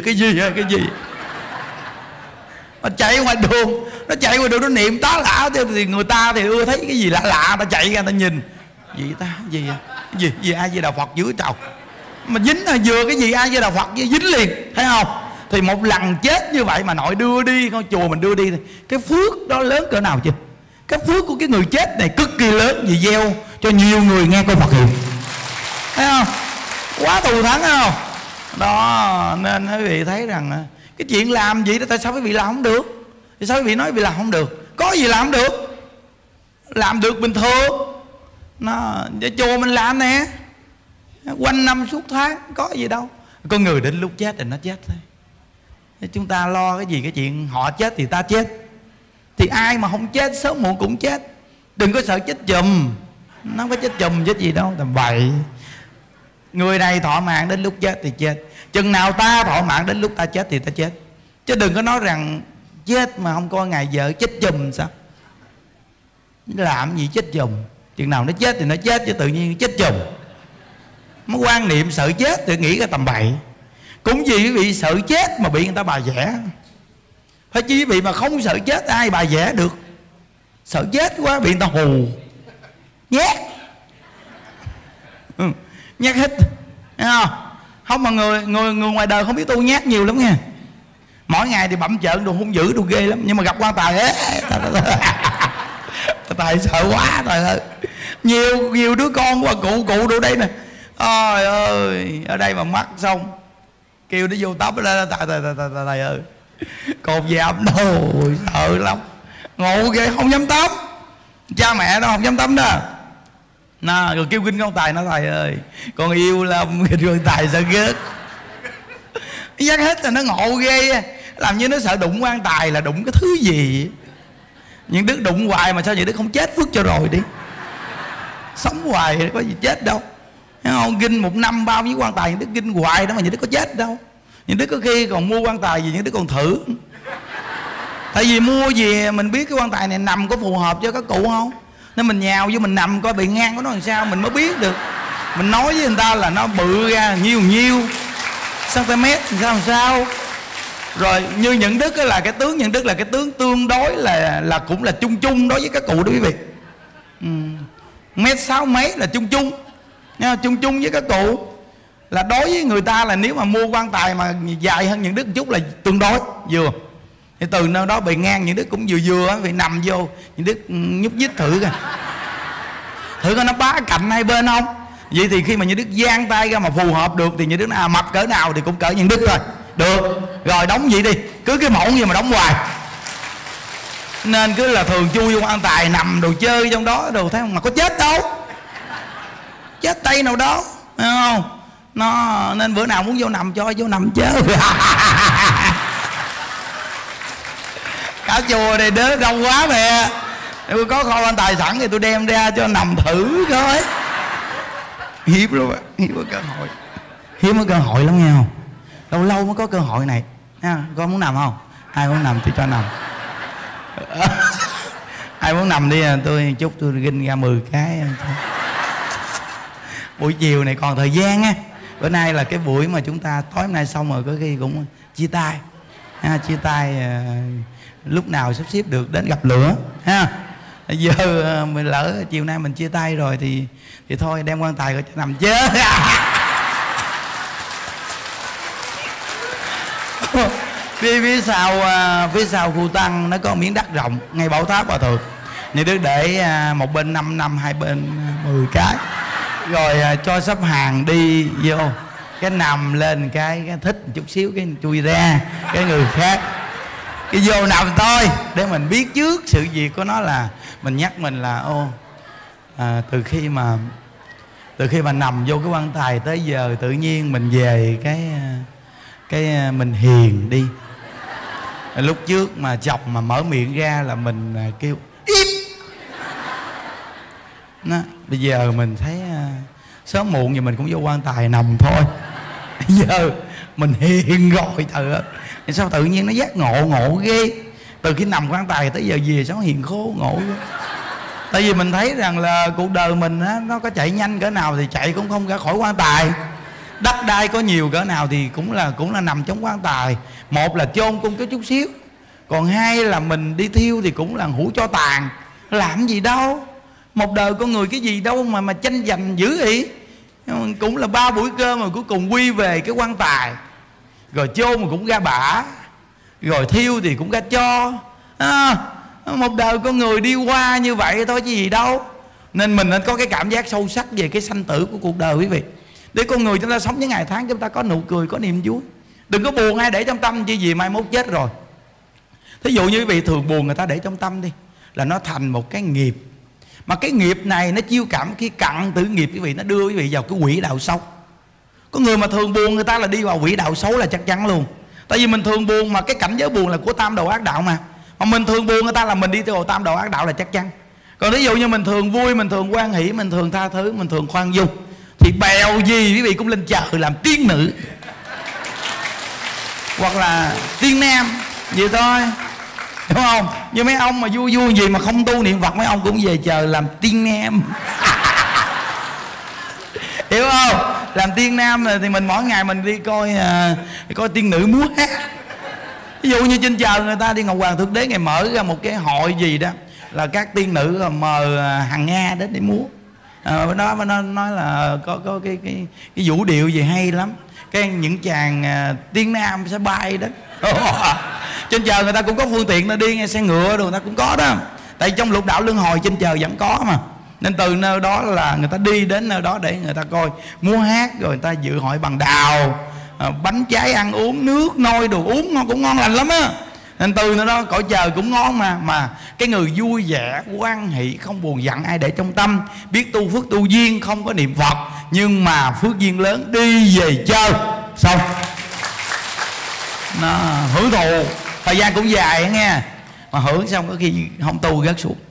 Nó chạy ngoài đường, nó niệm tá lả, thì người ta thì ưa thấy cái gì lạ lạ, ta chạy ra ta nhìn, gì ai với đạo Phật dưới trầu, mà dính là vừa cái gì ai với đạo Phật với dính liền, thấy không? Thì một lần chết như vậy mà nội đưa đi, con chùa mình đưa đi, cái phước đó lớn cỡ nào chưa? Cái phước của cái người chết này cực kỳ lớn, vì gieo cho nhiều người nghe câu Phật hiệu, thấy không? Quá thù thắng, thấy không? Đó, nên quý vị thấy rằng cái chuyện làm gì đó, tại sao quý vị làm không được? Tại sao quý vị nói quý vị làm không được? Có gì làm không được? Làm được bình thường. Nó chùa mình làm nè, quanh năm suốt tháng, có gì đâu. Con người đến lúc chết thì nó chết thôi. Chúng ta lo cái gì cái chuyện họ chết thì ta chết. Thì ai mà không chết sớm muộn cũng chết. Đừng có sợ chết chùm. Nó không có chết chùm chết gì đâu, tầm bậy. Người này thọ mạng đến lúc chết thì chết. Chừng nào ta thọ mạng đến lúc ta chết thì ta chết. Chứ đừng có nói rằng chết mà không coi ngày vợ chết chùm sao. Làm gì chết chùm. Chừng nào nó chết thì nó chết, chứ tự nhiên chết chùm. Nó quan niệm sợ chết thì nghĩ cái tầm bậy. Cũng vì quý vị sợ chết mà bị người ta bà vẽ. Phải chứ quý vị mà không sợ chết ai bà vẽ được. Sợ chết quá bị người ta hù nhát, nhát hít, thấy không? Không mà người ngoài đời không biết tu nhát nhiều lắm nha. Mỗi ngày thì bậm trợn đồ hung dữ đồ ghê lắm, nhưng mà gặp quan tài tài sợ quá trời ơi. Nhiều đứa con của cụ đồ đây nè, ôi ơi, ở đây mà mắc xong kêu nó vô tắm lên, tài ơi, cột dạp đồ sợ lắm, ngộ ghê, không dám tắm. Cha mẹ nó không dám tắm đó. Nó rồi kêu kinh con tài, nó thầy ơi con yêu lắm, kinh con tài sợ ghét. Dắt hết là nó ngộ ghê, làm như nó sợ đụng quan tài là đụng cái thứ gì. Những đứa đụng hoài mà sao vậy, đứa không chết phước cho rồi đi, sống hoài có gì chết đâu. Thấy không? Kinh một năm bao nhiêu quan tài, những đứa kinh hoài đó mà những đứa có chết đâu. Những đứa có khi còn mua quan tài gì, những đứa còn thử. Tại vì mua gì mình biết cái quan tài này nằm có phù hợp cho các cụ không, nên mình nhào vô mình nằm coi bị ngang của nó làm sao mình mới biết được. Mình nói với người ta là nó bự ra nhiêu cm làm sao. Rồi như những đức là cái tướng, những đức là cái tướng tương đối là cũng là chung đối với các cụ đó quý vị. 1,6 m là chung với các cụ. Là đối với người ta là nếu mà mua quan tài mà dài hơn những đức một chút là tương đối vừa. Thì từ nơi đó bị ngang những đức cũng vừa vì nằm vô những đức nhúc nhích thử coi nó bá cạnh hai bên không. Vậy thì khi mà những đức giang tay ra mà phù hợp được thì những đức mập cỡ nào thì cũng cỡ những đức rồi. Được rồi, đóng vậy đi, cứ cái mẫu gì mà đóng hoài. Nên cứ là thường chui vô quan tài nằm đồ chơi trong đó đồ, thấy không, mà có chết đâu, chết tay nào đó, thấy không? Nó nên bữa nào muốn vô nằm cho vô nằm chứ. Cả chùa này đứa đông quá nè, tôi có kho quan tài sẵn thì tôi đem ra cho nằm thử coi. Hiếm luôn á, hiếm có cơ hội lắm nghe không? Lâu lâu mới có cơ hội này nha. Con muốn nằm không? Ai muốn nằm thì cho nằm. Ai muốn nằm đi, tôi chút tôi ginh ra 10 cái. Buổi chiều này còn thời gian á. Bữa nay là cái buổi mà chúng ta tối hôm nay xong rồi, có khi cũng chia tay ha, chia tay lúc nào sắp xếp được đến gặp lửa ha. Giờ mình lỡ chiều nay mình chia tay rồi thì thôi đem quan tài rồi cho nằm chết. Phía sau khu tăng nó có miếng đất rộng ngay Bảo Tháp Hòa Thượng, nên đức để một bên 5 năm, hai bên 10 cái, rồi cho sắp hàng đi vô cái nằm lên cái thích một chút xíu cái chui ra, cái người khác cái vô nằm thôi, để mình biết trước sự việc của nó, là mình nhắc mình là từ khi mà nằm vô cái quan tài tới giờ tự nhiên mình về cái mình hiền đi. Lúc trước mà chồng mà mở miệng ra là mình kêu im. Bây giờ mình thấy sớm muộn gì mình cũng vô quan tài nằm thôi. Bây giờ mình hiền rồi, trời ơi, sao tự nhiên nó giác ngộ ghê. Từ khi nằm quan tài tới giờ về sao hiền khô ngộ ghê. Tại vì mình thấy rằng là cuộc đời mình á, nó có chạy nhanh cỡ nào thì chạy cũng không ra khỏi quan tài. Đất đai có nhiều cỡ nào thì cũng là nằm trong quan tài. Một là chôn cũng có chút xíu, còn hai là mình đi thiêu thì cũng là hũ cho tàn. Làm gì đâu, một đời con người cái gì đâu mà tranh giành dữ vậy. Cũng là 3 buổi cơm mà cuối cùng quy về cái quan tài. Rồi chôn mà cũng ra bả, rồi thiêu thì cũng ra cho. Một đời con người đi qua như vậy thôi chứ gì đâu. Nên mình nên có cái cảm giác sâu sắc về cái sanh tử của cuộc đời quý vị, để con người chúng ta sống những ngày tháng chúng ta có nụ cười, có niềm vui. Đừng có buồn ai để trong tâm, chỉ vì mai mốt chết rồi. Thí dụ như quý vị thường buồn người ta để trong tâm đi, là nó thành một cái nghiệp. Mà cái nghiệp này nó chiêu cảm khi cặn tử nghiệp quý vị, nó đưa quý vị vào cái quỹ đạo xấu. Có người mà thường buồn người ta là đi vào quỹ đạo xấu là chắc chắn luôn. Tại vì mình thường buồn, mà cái cảnh giới buồn là của tam đồ ác đạo mà mình thường buồn người ta là mình đi theo tam đồ ác đạo là chắc chắn. Còn ví dụ như mình thường vui, mình thường hoan hỷ, mình thường tha thứ, mình thường khoan dung, thì bèo gì quý vị cũng lên trời làm tiên nữ hoặc là tiên nam vậy thôi, đúng không? Như mấy ông mà vui vui gì mà không tu niệm Phật, mấy ông cũng về trời làm tiên nam hiểu không? Làm tiên nam thì mình mỗi ngày mình đi coi tiên nữ múa hát. Ví dụ như trên trời người ta đi Ngọc Hoàng Thượng Đế ngày mở ra một cái hội gì đó, là các tiên nữ mời hàng Nga đến để múa. Nó nói là có cái vũ điệu gì hay lắm. Cái những chàng tiên nam sẽ bay đến trên trời người ta cũng có phương tiện, nó đi nghe xe ngựa rồi người ta cũng có đó. Tại trong lục đạo luân hồi trên trời vẫn có mà. Nên từ nơi đó là người ta đi đến nơi đó để người ta coi múa hát, rồi người ta dự hội bằng đào, bánh trái ăn uống, nước nôi đồ uống ngon, cũng ngon lành lắm á. Nên từ nơi đó cõi trời cũng ngon mà cái người vui vẻ, hoan hỷ, không buồn giận ai để trong tâm, biết tu phước tu duyên, không có niệm Phật, nhưng mà phước duyên lớn đi về chơi xong nó hưởng thụ thời gian cũng dài nghe, mà hưởng xong có khi không tu rớt xuống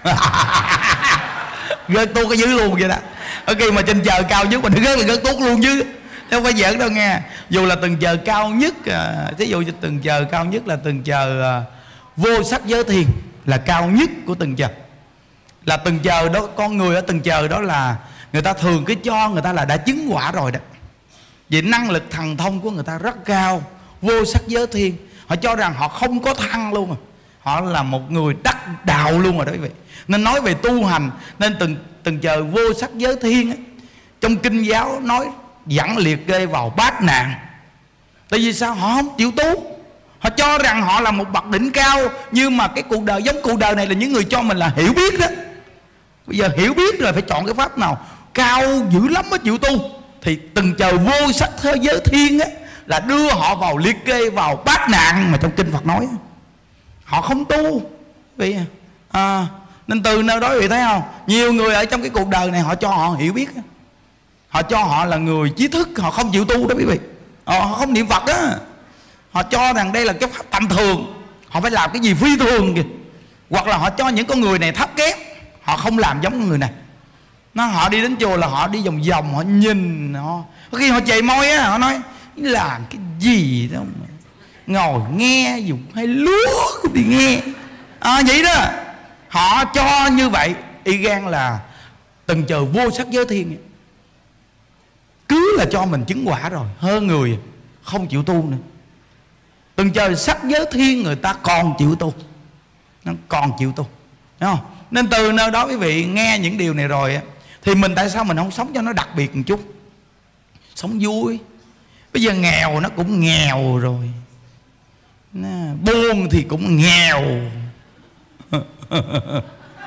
rớt tuốt cái dưới luôn vậy đó. Ở khi mà trên trời cao nhất mình rớt là rớt tuốt luôn chứ không phải giỡn đâu nghe. Dù là từng chờ cao nhất, thí dụ như từng chờ cao nhất là từng chờ vô sắc giới thiên, là cao nhất của từng chờ. Là từng chờ đó, con người ở từng chờ đó là người ta thường cứ cho người ta là đã chứng quả rồi đó. Vì năng lực thần thông của người ta rất cao, vô sắc giới thiên. Họ cho rằng họ không có thăng luôn, họ là một người đắc đạo luôn rồi đó quý vị. Nên nói về tu hành, nên từng chờ vô sắc giới thiên ấy, trong kinh giáo nói dẫn liệt kê vào bát nạn. Tại vì sao? Họ không chịu tu. Họ cho rằng họ là một bậc đỉnh cao, nhưng mà cái cuộc đời giống cuộc đời này là những người cho mình là hiểu biết đó. Bây giờ hiểu biết rồi phải chọn cái pháp nào cao dữ lắm mới chịu tu. Thì từng chờ vô sắc thế giới thiên á, là đưa họ vào liệt kê vào bát nạn mà trong kinh Phật nói. Họ không tu vì nên từ nơi đó quý vị thấy không, nhiều người ở trong cái cuộc đời này họ cho họ hiểu biết, họ cho họ là người trí thức, họ không chịu tu đó quý vị. Họ không niệm Phật á, họ cho rằng đây là cái pháp tầm thường, họ phải làm cái gì phi thường kìa. Hoặc là họ cho những con người này thấp kém, họ không làm giống con người này. Họ đi đến chùa là họ đi vòng vòng, họ nhìn, có khi họ chày môi á, họ nói làm cái gì đó mà ngồi nghe dùng hay lúa cũng đi nghe vậy đó. Họ cho như vậy y gan là từng chờ vô sắc giới thiên, cứ là cho mình chứng quả rồi, hơn người không chịu tu nữa. Từng chờ sắc giới thiên người ta còn chịu tu, nó còn chịu tu, đúng không? Nên từ nơi đó quý vị nghe những điều này rồi thì mình tại sao mình không sống cho nó đặc biệt một chút, sống vui. Bây giờ nghèo nó cũng nghèo rồi, buồn thì cũng nghèo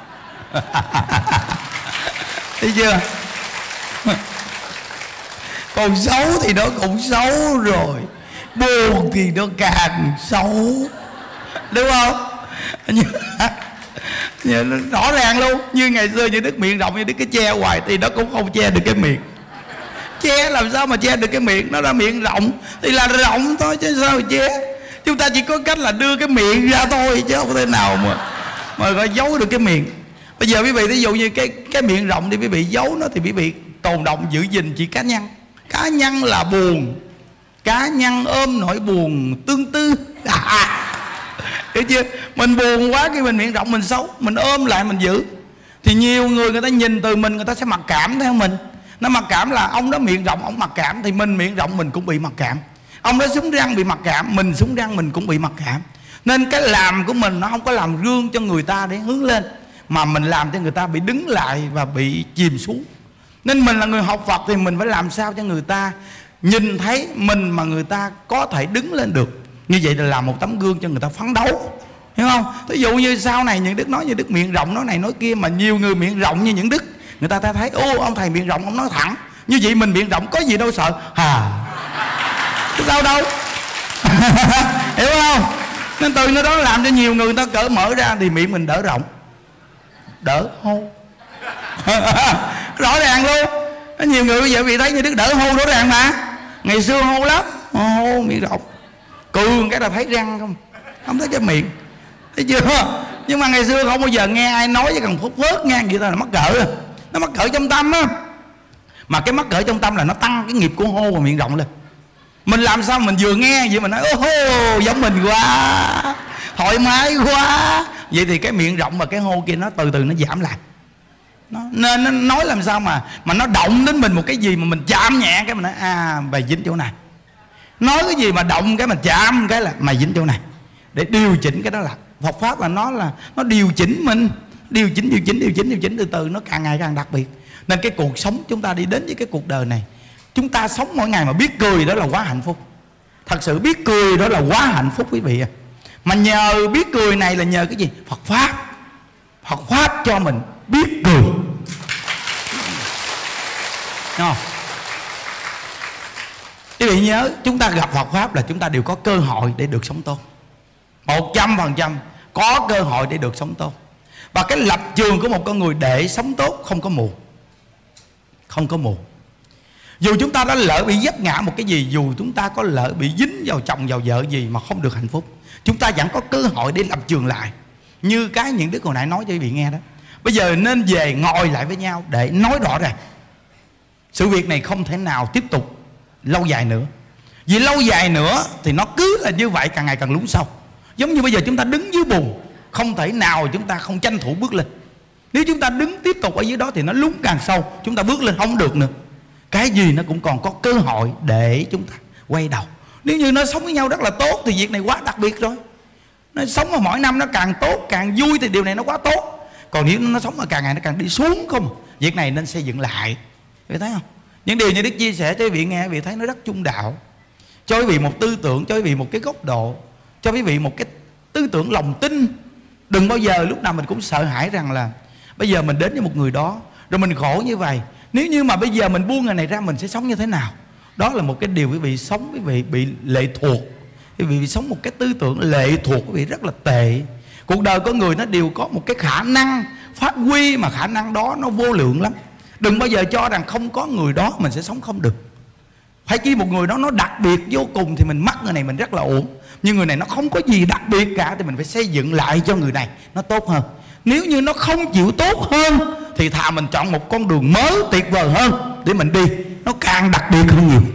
thấy chưa? Còn xấu thì nó cũng xấu rồi, buồn thì nó càng xấu, đúng không? Rõ ràng luôn. Như ngày xưa như Đức miệng rộng, như Đức cái che hoài thì nó cũng không che được cái miệng. Che làm sao mà che được cái miệng? Nó là miệng rộng thì là rộng thôi chứ sao mà che. Chúng ta chỉ có cách là đưa cái miệng ra thôi, chứ không thể nào mà gọi giấu được cái miệng. Bây giờ quý vị ví dụ như cái miệng rộng thì quý vị giấu nó thì quý vị tồn động giữ gìn chỉ cá nhân. Cá nhân là buồn, cá nhân ôm nỗi buồn tương tư. Hiểu chưa? Mình buồn quá khi mình miệng rộng mình xấu, mình ôm lại mình giữ thì nhiều người ta nhìn từ mình, người ta sẽ mặc cảm theo mình. Nó mặc cảm là ông đó miệng rộng ông mặc cảm, thì mình miệng rộng mình cũng bị mặc cảm. Ông đó súng răng bị mặc cảm, mình súng răng mình cũng bị mặc cảm. Nên cái làm của mình nó không có làm gương cho người ta để hướng lên, mà mình làm cho người ta bị đứng lại và bị chìm xuống. Nên mình là người học Phật thì mình phải làm sao cho người ta nhìn thấy mình mà người ta có thể đứng lên được. Như vậy là làm một tấm gương cho người ta phấn đấu, hiểu không? Ví dụ như sau này những Đức nói như Đức miệng rộng nói này nói kia, mà nhiều người miệng rộng như những Đức, người ta thấy ô ông thầy miệng rộng ông nói thẳng, như vậy mình miệng rộng có gì đâu sợ sao đâu. Hiểu không? Nên từ nơi đó làm cho nhiều người ta cởi mở ra thì miệng mình đỡ rộng, đỡ hô. Rõ ràng luôn. Nhiều người bây giờ vì thấy như Đức đỡ hô rõ ràng mà. Ngày xưa hô lắm, hô miệng rộng, cường cái là thấy răng không thấy cái miệng, thấy chưa? Nhưng mà ngày xưa không bao giờ nghe ai nói với cần phút phớt nghe vậy, ta là mắc cỡ. Nó mắc cỡ trong tâm á. Mà cái mắc cỡ trong tâm là nó tăng cái nghiệp của hô và miệng rộng lên. Mình làm sao mình vừa nghe vậy mình nói ô giống mình quá, thoải mái quá. Vậy thì cái miệng rộng và cái hô kia nó từ từ nó giảm lại. Nên nó nói làm sao mà nó động đến mình một cái gì mà mình chạm nhẹ cái mình nói mày dính chỗ này. Nói cái gì mà động cái mình chạm cái là mày dính chỗ này. Để điều chỉnh cái đó là Phật Pháp, là nó điều chỉnh mình, điều chỉnh từ từ nó càng ngày càng đặc biệt. Nên cái cuộc sống chúng ta đi đến với cái cuộc đời này, chúng ta sống mỗi ngày mà biết cười đó là quá hạnh phúc. Thật sự biết cười đó là quá hạnh phúc quý vị. Mà nhờ biết cười này là nhờ cái gì? Phật Pháp. Phật Pháp cho mình biết cười. Đúng không? Quý vị nhớ, chúng ta gặp Phật Pháp là chúng ta đều có cơ hội để được sống tốt. 100% có cơ hội để được sống tốt. Và cái lập trường của một con người để sống tốt không có mù. Không có mù. Dù chúng ta đã lỡ bị vấp ngã một cái gì, dù chúng ta có lỡ bị dính vào chồng vào vợ gì mà không được hạnh phúc, chúng ta vẫn có cơ hội để lập trường lại. Như cái những Đức hồi nãy nói cho quý vị nghe đó. Bây giờ nên về ngồi lại với nhau để nói rõ ràng sự việc này không thể nào tiếp tục lâu dài nữa. Vì lâu dài nữa thì nó cứ là như vậy, càng ngày càng lún sâu. Giống như bây giờ chúng ta đứng dưới bùn, không thể nào chúng ta không tranh thủ bước lên. Nếu chúng ta đứng tiếp tục ở dưới đó thì nó lún càng sâu, chúng ta bước lên không được nữa. Cái gì nó cũng còn có cơ hội để chúng ta quay đầu. Nếu như nó sống với nhau rất là tốt thì việc này quá đặc biệt rồi. Nó sống mà mỗi năm nó càng tốt, càng vui thì điều này nó quá tốt. Còn nếu nó sống mà càng ngày nó càng đi xuống không, việc này nên xây dựng lại. Quý vị thấy không? Những điều như Đức chia sẻ cho quý vị nghe, quý vị thấy nó rất trung đạo. Cho quý vị một tư tưởng, cho quý vị một cái góc độ, cho quý vị một cái tư tưởng lòng tin. Đừng bao giờ lúc nào mình cũng sợ hãi rằng là bây giờ mình đến với một người đó rồi mình khổ như vậy, nếu như mà bây giờ mình buông người này ra mình sẽ sống như thế nào. Đó là một cái điều quý vị sống, quý vị bị lệ thuộc. Quý vị bị sống một cái tư tưởng lệ thuộc, quý vị rất là tệ. Cuộc đời con người nó đều có một cái khả năng phát huy, mà khả năng đó nó vô lượng lắm. Đừng bao giờ cho rằng không có người đó mình sẽ sống không được. Phải chi một người đó nó đặc biệt vô cùng thì mình mắc người này mình rất là ổn. Nhưng người này nó không có gì đặc biệt cả thì mình phải xây dựng lại cho người này nó tốt hơn. Nếu như nó không chịu tốt hơn thì thà mình chọn một con đường mới tuyệt vời hơn để mình đi, nó càng đặc biệt hơn nhiều.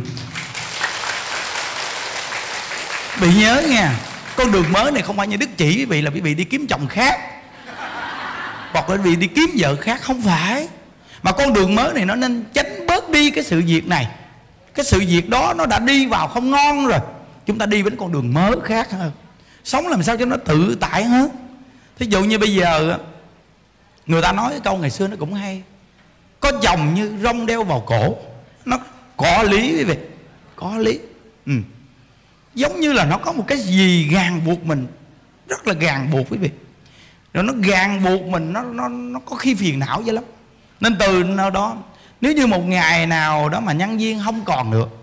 Bị nhớ nha, con đường mới này không phải như Đức chỉ quý vị là quý vị đi kiếm chồng khác, hoặc là quý vị đi kiếm vợ khác, không phải. Mà con đường mới này nó nên tránh bớt đi cái sự việc này. Cái sự việc đó nó đã đi vào không ngon rồi, chúng ta đi với con đường mới khác hơn. Sống làm sao cho nó tự tại hơn. Thí dụ như bây giờ người ta nói cái câu ngày xưa nó cũng hay: có chồng như rong đeo vào cổ. Nó có lý quý vị, có lý. Giống như là nó có một cái gì ràng buộc mình, rất là ràng buộc quý vị. Rồi nó ràng buộc mình, nó có khi phiền não vậy lắm. Nên từ nơi đó Nếu như một ngày nào đó mà nhân viên không còn nữa,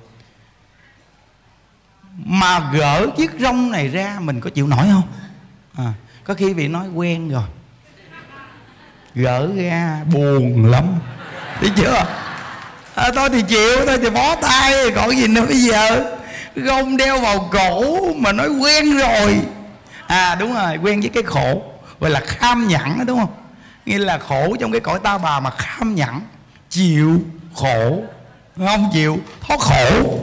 mà gỡ chiếc rong này ra, mình có chịu nổi không? Có khi vị nói quen rồi, gỡ ra buồn lắm, thấy chưa? Tôi thì chịu, tôi thì bó tay, còn gì nữa bây giờ. Gông đeo vào cổ mà nói quen rồi. Đúng rồi, quen với cái khổ, gọi là kham nhẫn đó, đúng không? Nghĩa là khổ trong cái cõi ta bà mà kham nhẫn, chịu khổ, không chịu thoát khổ.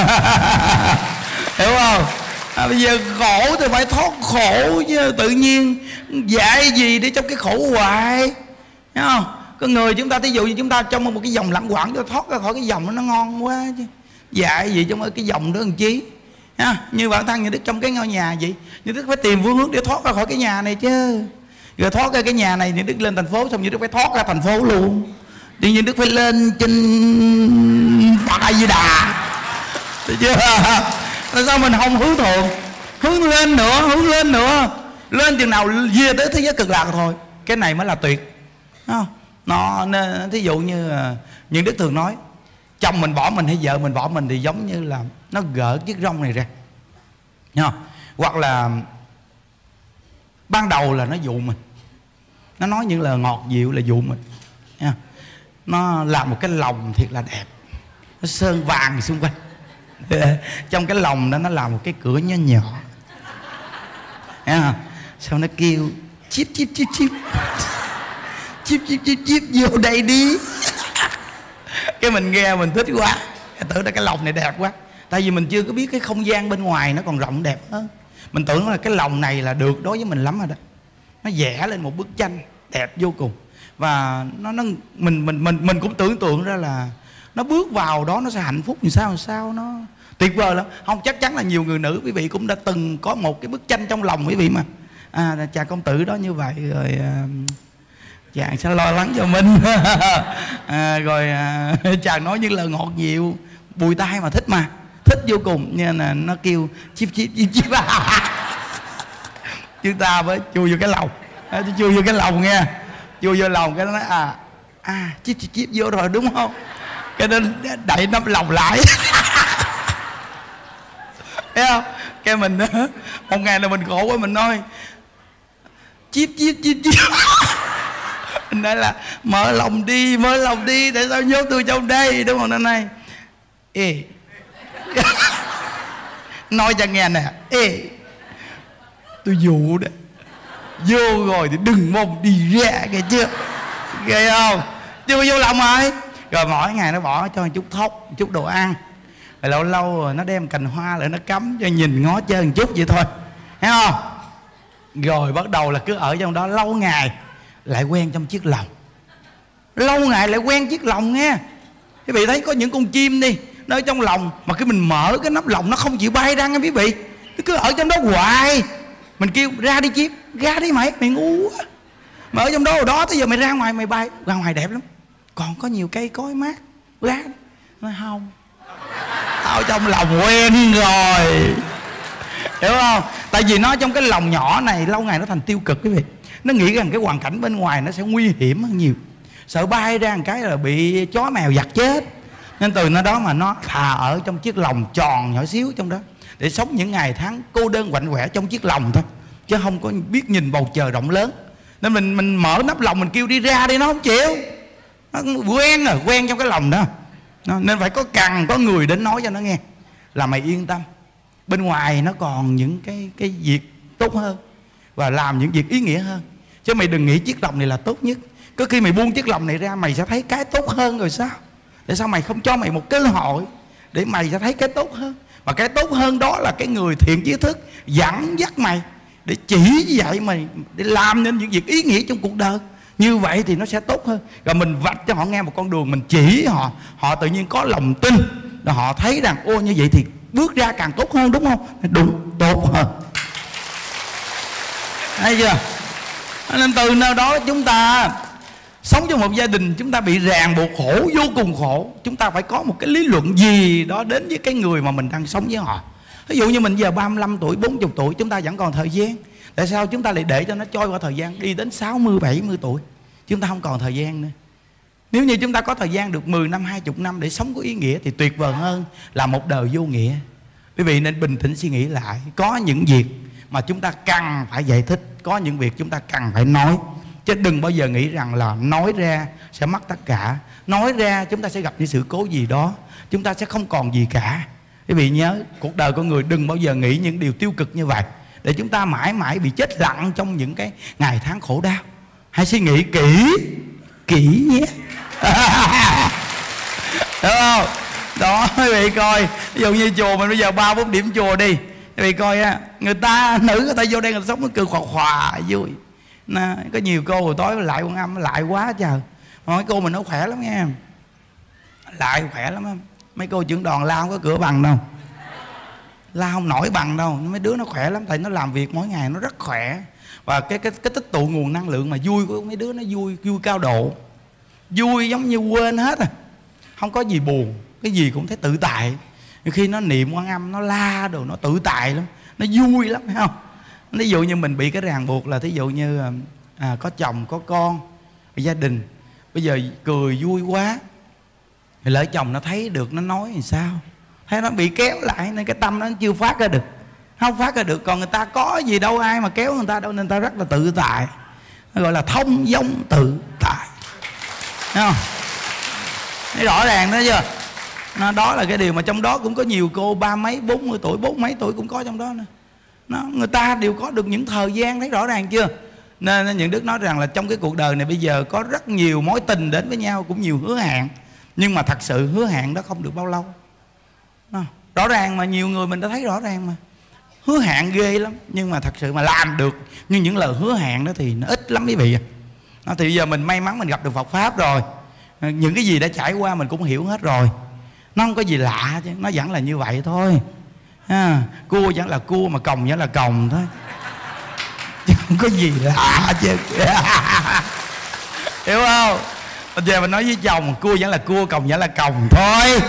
Hiểu không? Bây giờ khổ thì phải thoát khổ chứ, tự nhiên dạy gì để trong cái khổ hoài, thấy không? Có người chúng ta, thí dụ như chúng ta trong một cái dòng lẳng quẩn, cho thoát ra khỏi cái dòng đó nó ngon quá chứ, dạy gì trong cái dòng đó làm chí. Như bản thân Như Đức trong cái ngôi nhà vậy, Như Đức phải tìm phương hướng để thoát ra khỏi cái nhà này chứ. Rồi thoát ra cái nhà này, Như Đức lên thành phố, xong Như Đức phải thoát ra thành phố luôn. Thì Như Đức phải lên trên Phật A Di Đà, thấy chưa? Tại sao mình không hướng thượng, hướng lên nữa, hướng lên nữa, lên chừng nào về tới thế giới cực lạc thôi, cái này mới là tuyệt, không? Nó nên thí dụ như những Đức thường nói, chồng mình bỏ mình hay vợ mình bỏ mình thì giống như là nó gỡ chiếc rong này ra, không? Hoặc là ban đầu là nó dụ mình, nó nói những lời ngọt dịu là dụ mình, nha. Nó làm một cái lòng thiệt là đẹp, nó sơn vàng xung quanh. Trong cái lòng đó nó làm một cái cửa nhỏ nhỏ, sau nó kêu chip chip chip chip chip chip chip chip vô đây đi. Cái mình nghe mình thích quá, tưởng là cái lòng này đẹp quá. Tại vì mình chưa có biết cái không gian bên ngoài nó còn rộng đẹp hơn. Mình tưởng là cái lòng này là được đối với mình lắm rồi đó. Nó vẽ lên một bức tranh đẹp vô cùng. Và mình cũng tưởng tượng ra là nó bước vào đó nó sẽ hạnh phúc như sao nó tuyệt vời lắm. Không, chắc chắn là nhiều người nữ quý vị cũng đã từng có một cái bức tranh trong lòng quý vị mà. Chàng công tử đó như vậy rồi, chàng sẽ lo lắng cho mình. Rồi chàng nói những lời ngọt dịu, bùi tai mà thích mà, thích vô cùng, nên là nó kêu chip chip chip chip. Chúng ta mới chui vô cái lòng, chui vô cái lòng nghe, chui vô lòng cái nó nói chip chip chip vô rồi đúng không? Cái nó đậy nắp lòng lại. Thấy không? Cái mình một ngày là mình khổ quá, mình nói chip chip chip chip. Mình nói là mở lòng đi, mở lòng đi, tại sao nhốt tôi trong đây, đúng không? Nó này nói cho nghe nè, tôi dụ đó, vô rồi thì đừng mong đi ra, nghe chưa? Ghê không? Chưa vô lòng rồi. Rồi mỗi ngày nó bỏ cho một chút thóc, một chút đồ ăn, rồi lâu lâu rồi nó đem cành hoa lại nó cắm cho nhìn ngó chơi một chút vậy thôi, thấy không? Rồi bắt đầu là cứ ở trong đó lâu ngày lại quen trong chiếc lồng, lâu ngày lại quen chiếc lồng nghe. Quý vị thấy có những con chim đi, nó ở trong lồng mà khi mình mở cái nắp lồng nó không chịu bay ra nghe quý vị, nó cứ ở trong đó hoài. Mình kêu ra đi chim, ra đi mày ngu quá, mà ở trong đó rồi đó, tới giờ mày ra ngoài, mày bay ra ngoài đẹp lắm, còn có nhiều cây cối mát, ra. Nói không, tao trong lòng quen rồi, hiểu không? Tại vì nó trong cái lòng nhỏ này lâu ngày nó thành tiêu cực quý vị. Nó nghĩ rằng cái hoàn cảnh bên ngoài nó sẽ nguy hiểm hơn nhiều, sợ bay ra một cái là bị chó mèo giặt chết. Nên từ nó đó mà nó thà ở trong chiếc lồng tròn nhỏ xíu trong đó, để sống những ngày tháng cô đơn quạnh quẻ trong chiếc lồng thôi, chứ không có biết nhìn bầu trời rộng lớn. Nên mình mở nắp lồng mình kêu đi ra đi, nó không chịu. Nó quen rồi, quen trong cái lòng đó. Nên phải có người đến nói cho nó nghe là mày yên tâm, bên ngoài nó còn những cái việc tốt hơn và làm những việc ý nghĩa hơn, chứ mày đừng nghĩ chiếc lồng này là tốt nhất. Có khi mày buông chiếc lồng này ra mày sẽ thấy cái tốt hơn rồi sao? Tại sao mày không cho mày một cơ hội để mày sẽ thấy cái tốt hơn? Và cái tốt hơn đó là cái người thiện trí thức dẫn dắt mày để chỉ dạy mày để làm nên những việc ý nghĩa trong cuộc đời. Như vậy thì nó sẽ tốt hơn. Rồi mình vạch cho họ nghe một con đường, mình chỉ họ, họ tự nhiên có lòng tin, rồi họ thấy rằng ô như vậy thì bước ra càng tốt hơn, đúng không? Đúng, tốt hơn. Thấy chưa? Nên từ nơi đó chúng ta sống trong một gia đình, chúng ta bị ràng buộc khổ, vô cùng khổ. Chúng ta phải có một cái lý luận gì đó đến với cái người mà mình đang sống với họ. Ví dụ như mình giờ 35 tuổi, 40 tuổi, chúng ta vẫn còn thời gian. Tại sao chúng ta lại để cho nó trôi qua thời gian, đi đến 60, 70 tuổi chúng ta không còn thời gian nữa? Nếu như chúng ta có thời gian được 10 năm, 20 năm để sống có ý nghĩa thì tuyệt vời hơn là một đời vô nghĩa. Quý vị nên bình tĩnh suy nghĩ lại. Có những việc mà chúng ta cần phải giải thích, có những việc chúng ta cần phải nói. Chứ đừng bao giờ nghĩ rằng là nói ra sẽ mất tất cả. Nói ra chúng ta sẽ gặp những sự cố gì đó, chúng ta sẽ không còn gì cả. Quý vị nhớ, cuộc đời con người đừng bao giờ nghĩ những điều tiêu cực như vậy, để chúng ta mãi mãi bị chết lặng trong những cái ngày tháng khổ đau. Hãy suy nghĩ kỹ nhé. Đúng không? Đó, quý vị coi, ví dụ như chùa mình bây giờ 3-4 điểm chùa đi, quý vị coi á, người ta nữ người ta vô đây người ta sống nó cười khòa vui. Có nhiều cô hồi tối lại Quan Âm lại quá trời. Mấy cô mình nó khỏe lắm nghe, lại khỏe lắm á. Mấy cô trưởng đoàn lao không có cửa bằng đâu, lao không nổi bằng đâu. Mấy đứa nó khỏe lắm, tại nó làm việc mỗi ngày nó rất khỏe. Và cái tích tụ nguồn năng lượng mà vui của mấy đứa nó vui cao độ, vui giống như quên hết à, không có gì buồn, cái gì cũng thấy tự tại. Khi nó niệm Quan Âm nó la đồ nó tự tại lắm, nó vui lắm, thấy không? Ví dụ như mình bị cái ràng buộc là thí dụ như có chồng có con, gia đình bây giờ cười vui quá, thì lỡ chồng nó thấy được nó nói thì sao? Hay nó bị kéo lại nên cái tâm nó chưa phát ra được, không phát ra được. Còn người ta có gì đâu, ai mà kéo người ta đâu, nên người ta rất là tự tại. Nó gọi là thông dong tự tại, thấy không? Thấy rõ ràng đó chưa? Đó là cái điều mà trong đó cũng có nhiều cô 30 mấy 40 tuổi, 40 mấy tuổi cũng có trong đó nữa. Người ta đều có được những thời gian, thấy rõ ràng chưa? Nên những Đức nói rằng là trong cái cuộc đời này bây giờ có rất nhiều mối tình đến với nhau, cũng nhiều hứa hẹn, nhưng mà thật sự hứa hẹn đó không được bao lâu. Rõ ràng mà, nhiều người mình đã thấy rõ ràng mà, hứa hẹn ghê lắm, nhưng mà thật sự mà làm được nhưng những lời hứa hẹn đó thì nó ít lắm quý vị. Thì bây giờ mình may mắn mình gặp được Phật Pháp rồi, những cái gì đã trải qua mình cũng hiểu hết rồi. Nó không có gì lạ chứ, nó vẫn là như vậy thôi. Cua vẫn là cua, mà còng vẫn là còng thôi, chứ không có gì lạ chứ. Hiểu không? Bây giờ mình nói với chồng, cua vẫn là cua, còng vẫn là còng thôi.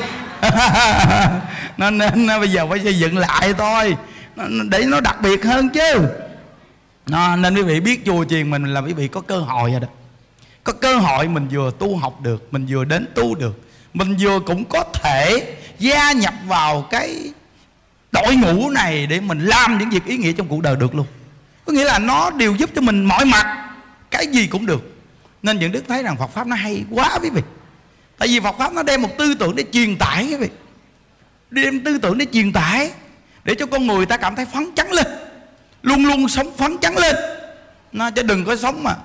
Nên bây giờ phải xây dựng lại thôi, để nó đặc biệt hơn chứ. Nên quý vị biết chùa chiền mình là quý vị có cơ hội rồi đó. Có cơ hội mình vừa tu học được, mình vừa đến tu được, mình vừa cũng có thể gia nhập vào cái đội ngũ này để mình làm những việc ý nghĩa trong cuộc đời được luôn. Có nghĩa là nó đều giúp cho mình mọi mặt, cái gì cũng được. Nên những Đức thấy rằng Phật Pháp nó hay quá quý vị. Tại vì Phật Pháp nó đem một tư tưởng để truyền tải quý vị, đem tư tưởng để truyền tải, để cho con người ta cảm thấy phấn chấn lên, luôn luôn sống phấn chấn lên. Chứ đừng có sống mà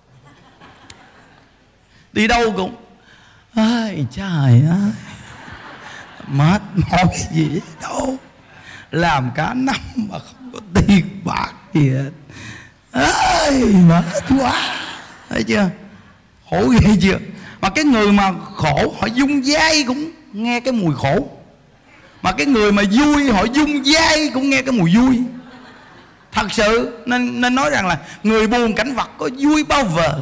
đi đâu cũng ơi trời ơi, mệt mỏi gì đâu, làm cả năm mà không có tiền bạc gì hết, ơi mệt quá, thấy chưa? Khổ ghê chưa? Mà cái người mà khổ họ dung dai cũng nghe cái mùi khổ, mà cái người mà vui họ dung dai cũng nghe cái mùi vui. Thật sự nên nói rằng là người buồn cảnh vật có vui bao vờ.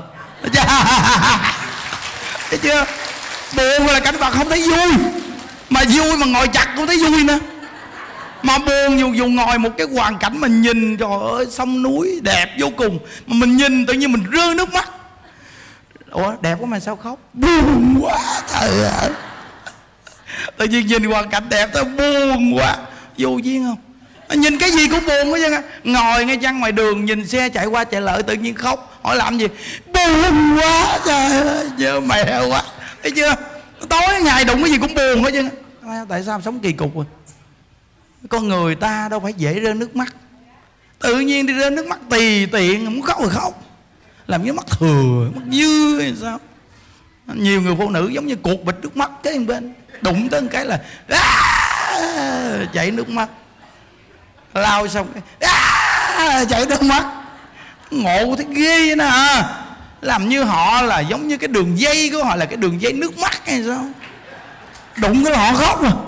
Thấy chưa? Buồn là cảnh vật không thấy vui, mà vui mà ngồi chặt cũng thấy vui nữa. Mà buồn dù ngồi một cái hoàn cảnh mình nhìn trời ơi sông núi đẹp vô cùng, mà mình nhìn tự nhiên mình rơi nước mắt. Ủa đẹp quá mà sao khóc? Buồn quá trời ơi. Tự nhiên nhìn hoàn cảnh đẹp thôi buồn quá, vô duyên không? Nhìn cái gì cũng buồn hết trơn. Ngồi ngay chăng ngoài đường nhìn xe chạy qua chạy lại tự nhiên khóc, hỏi làm gì? Buồn quá trời ơi, nhớ mẹ quá. Thấy chưa? Tối ngày đụng cái gì cũng buồn hết trơn. Tại sao sống kỳ cục rồi? Con người ta đâu phải dễ rơi nước mắt, tự nhiên đi rơi nước mắt tùy tiện, muốn khóc thì khóc, làm như mắt thừa, mắt dư hay sao. Nhiều người phụ nữ giống như cột bịch nước mắt cái bên, đụng tới một cái là chảy nước mắt, lau xong chảy nước mắt. Ngộ thấy ghê nè. Làm như họ là giống như cái đường dây của họ là cái đường dây nước mắt hay sao, đụng cái là họ khóc rồi.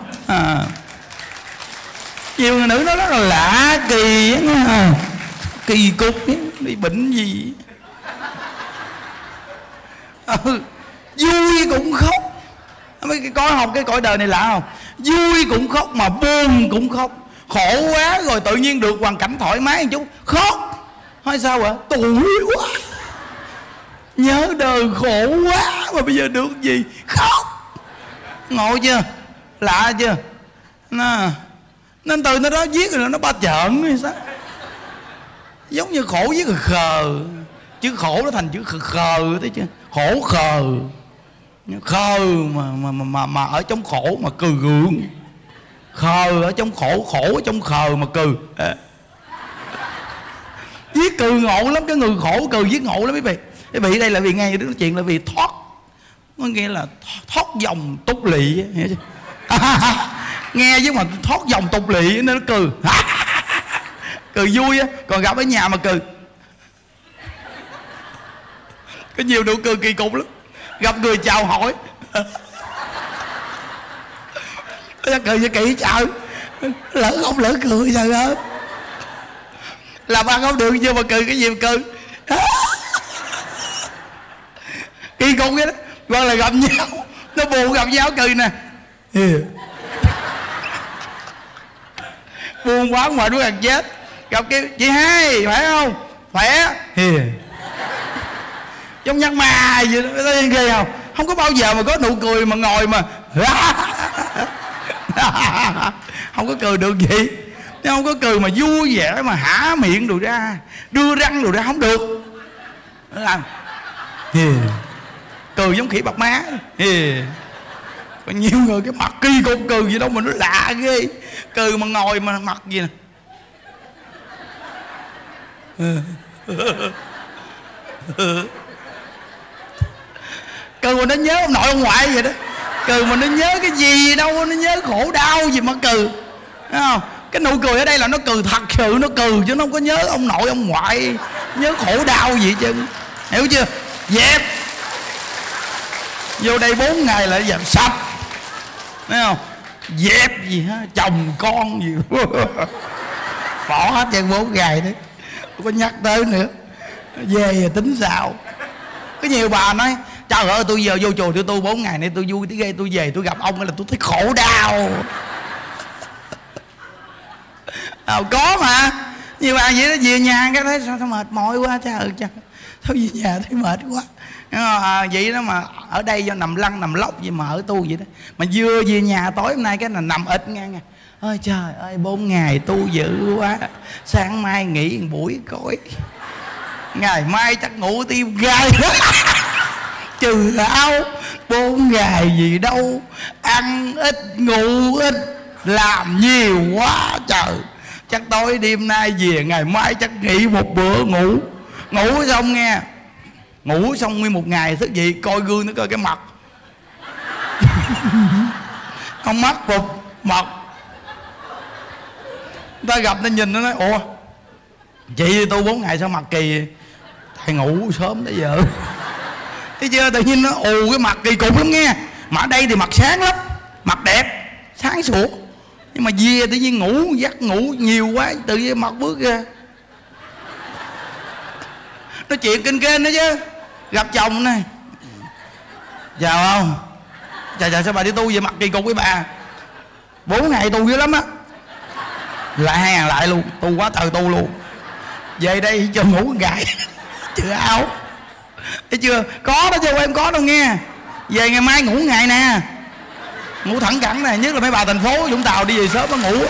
Nhiều người nữ nó rất là lạ kỳ á, kỳ cục đi bệnh gì. Vui cũng khóc. Mấy coi học cái cõi đời này lạ không? Vui cũng khóc mà buồn cũng khóc. Khổ quá rồi tự nhiên được hoàn cảnh thoải mái một chút khóc. Hỏi sao vậy? Tủi quá. nhớ đời khổ quá mà bây giờ được gì, khóc. Ngộ chưa, lạ chưa. Nên từ nó đó viết rồi nó ba trợn hay sao, giống như khổ viết rồi khờ, chứ khổ nó thành chữ khờ, thấy chưa, khổ khờ. Khờ mà ở trong khổ mà cười gượng, khờ ở trong khổ, khổ ở trong khờ mà cười. Viết cười ngộ lắm, cái người khổ cười viết ngộ lắm quý vị. Quý vị đây là vì nghe cái chuyện là vì thoát, có nghĩa là thoát dòng tục lỵ, hiểu chưa? Nghe chứ mà thoát dòng tục lỵ nên nó cười. Cười vui á, còn gặp ở nhà mà cười. Có nhiều nụ cười kỳ cục lắm. Gặp người chào hỏi cười cho kỹ trời, lỡ không lỡ cười trời ơi, làm ăn không được chưa mà cười cái gì mà cười. Kỳ cục vậy đó. Hoặc là gặp nhau, nó buồn gặp nhau cười nè. Buồn quá mệt quá gần chết. Gặp kêu chị hai khỏe không, khỏe. Giống nhắc ma vậy đó, thấy ghê không? Không có bao giờ mà có nụ cười mà ngồi mà không có cười được gì. Không có cười mà vui vẻ mà hả miệng đồ ra, đưa răng đồ ra không được. Nó làm cười giống khỉ bạc má. Có nhiều người cái mặt kỳ cục cười gì đâu mà nó lạ ghê. Cười mà ngồi mà mặt gì nè. Cười mà nó nhớ ông nội ông ngoại vậy đó. Cười mà nó nhớ cái gì đâu, nó nhớ khổ đau gì mà cười, thấy không? Cái nụ cười ở đây là nó cười thật sự, nó cười chứ nó không có nhớ ông nội ông ngoại, nhớ khổ đau gì chứ, hiểu chưa? Dẹp vô đây 4 ngày lại dẹp sạch, thấy không? Dẹp gì hả, chồng con gì bỏ hết trên 4 ngày đấy, không có nhắc tới nữa. Về tính sao? Có nhiều bà nói trời ơi tôi giờ vô chùa tôi tu 4 ngày nay tôi vui tí ghê, tôi về tôi gặp ông là tôi thấy khổ đau. Có mà nhiều bà vậy đó, về nhà cái thấy sao mệt mỏi quá, trời trời thôi về nhà thấy mệt quá. Vậy đó mà ở đây do nằm lăn nằm lóc gì mà ở tu vậy đó, mà vừa về nhà tối hôm nay cái là nằm ít nghe nè. Ôi trời ơi 4 ngày tu dữ quá, sáng mai nghỉ một buổi coi, ngày mai chắc ngủ tim gai. Trừ áo 4 ngày gì đâu, ăn ít ngủ ít, làm nhiều quá trời. Chắc tối đêm nay về ngày mai chắc nghỉ một bữa ngủ. Ngủ xong nghe, ngủ xong nguyên một ngày thức dậy coi gương nó coi cái mặt. Không mắt phục mặt. Người ta gặp nó nhìn nó nói ủa chị tôi 4 ngày sao mặt kỳ, thầy ngủ sớm tới giờ. Thấy chưa, tự nhiên nó ù cái mặt kỳ cục lắm nghe. Mà ở đây thì mặt sáng lắm, mặt đẹp, sáng sủa. Nhưng mà về tự nhiên ngủ, giấc ngủ nhiều quá, tự nhiên mặt bước ra. Nói chuyện kinh kênh đó chứ. Gặp chồng này chào không, chào sao bà đi tu về mặt kỳ cục với bà. 4 ngày tu dữ lắm á. Lại 2 ngày lại luôn, tu quá trời tu luôn. Về đây cho ngủ gài chữ áo. Thấy chưa, có đó chứ em có đâu nghe. Về ngày mai ngủ ngày nè, ngủ thẳng cẳng nè. Nhất là mấy bà thành phố Vũng Tàu đi về sớm nó ngủ.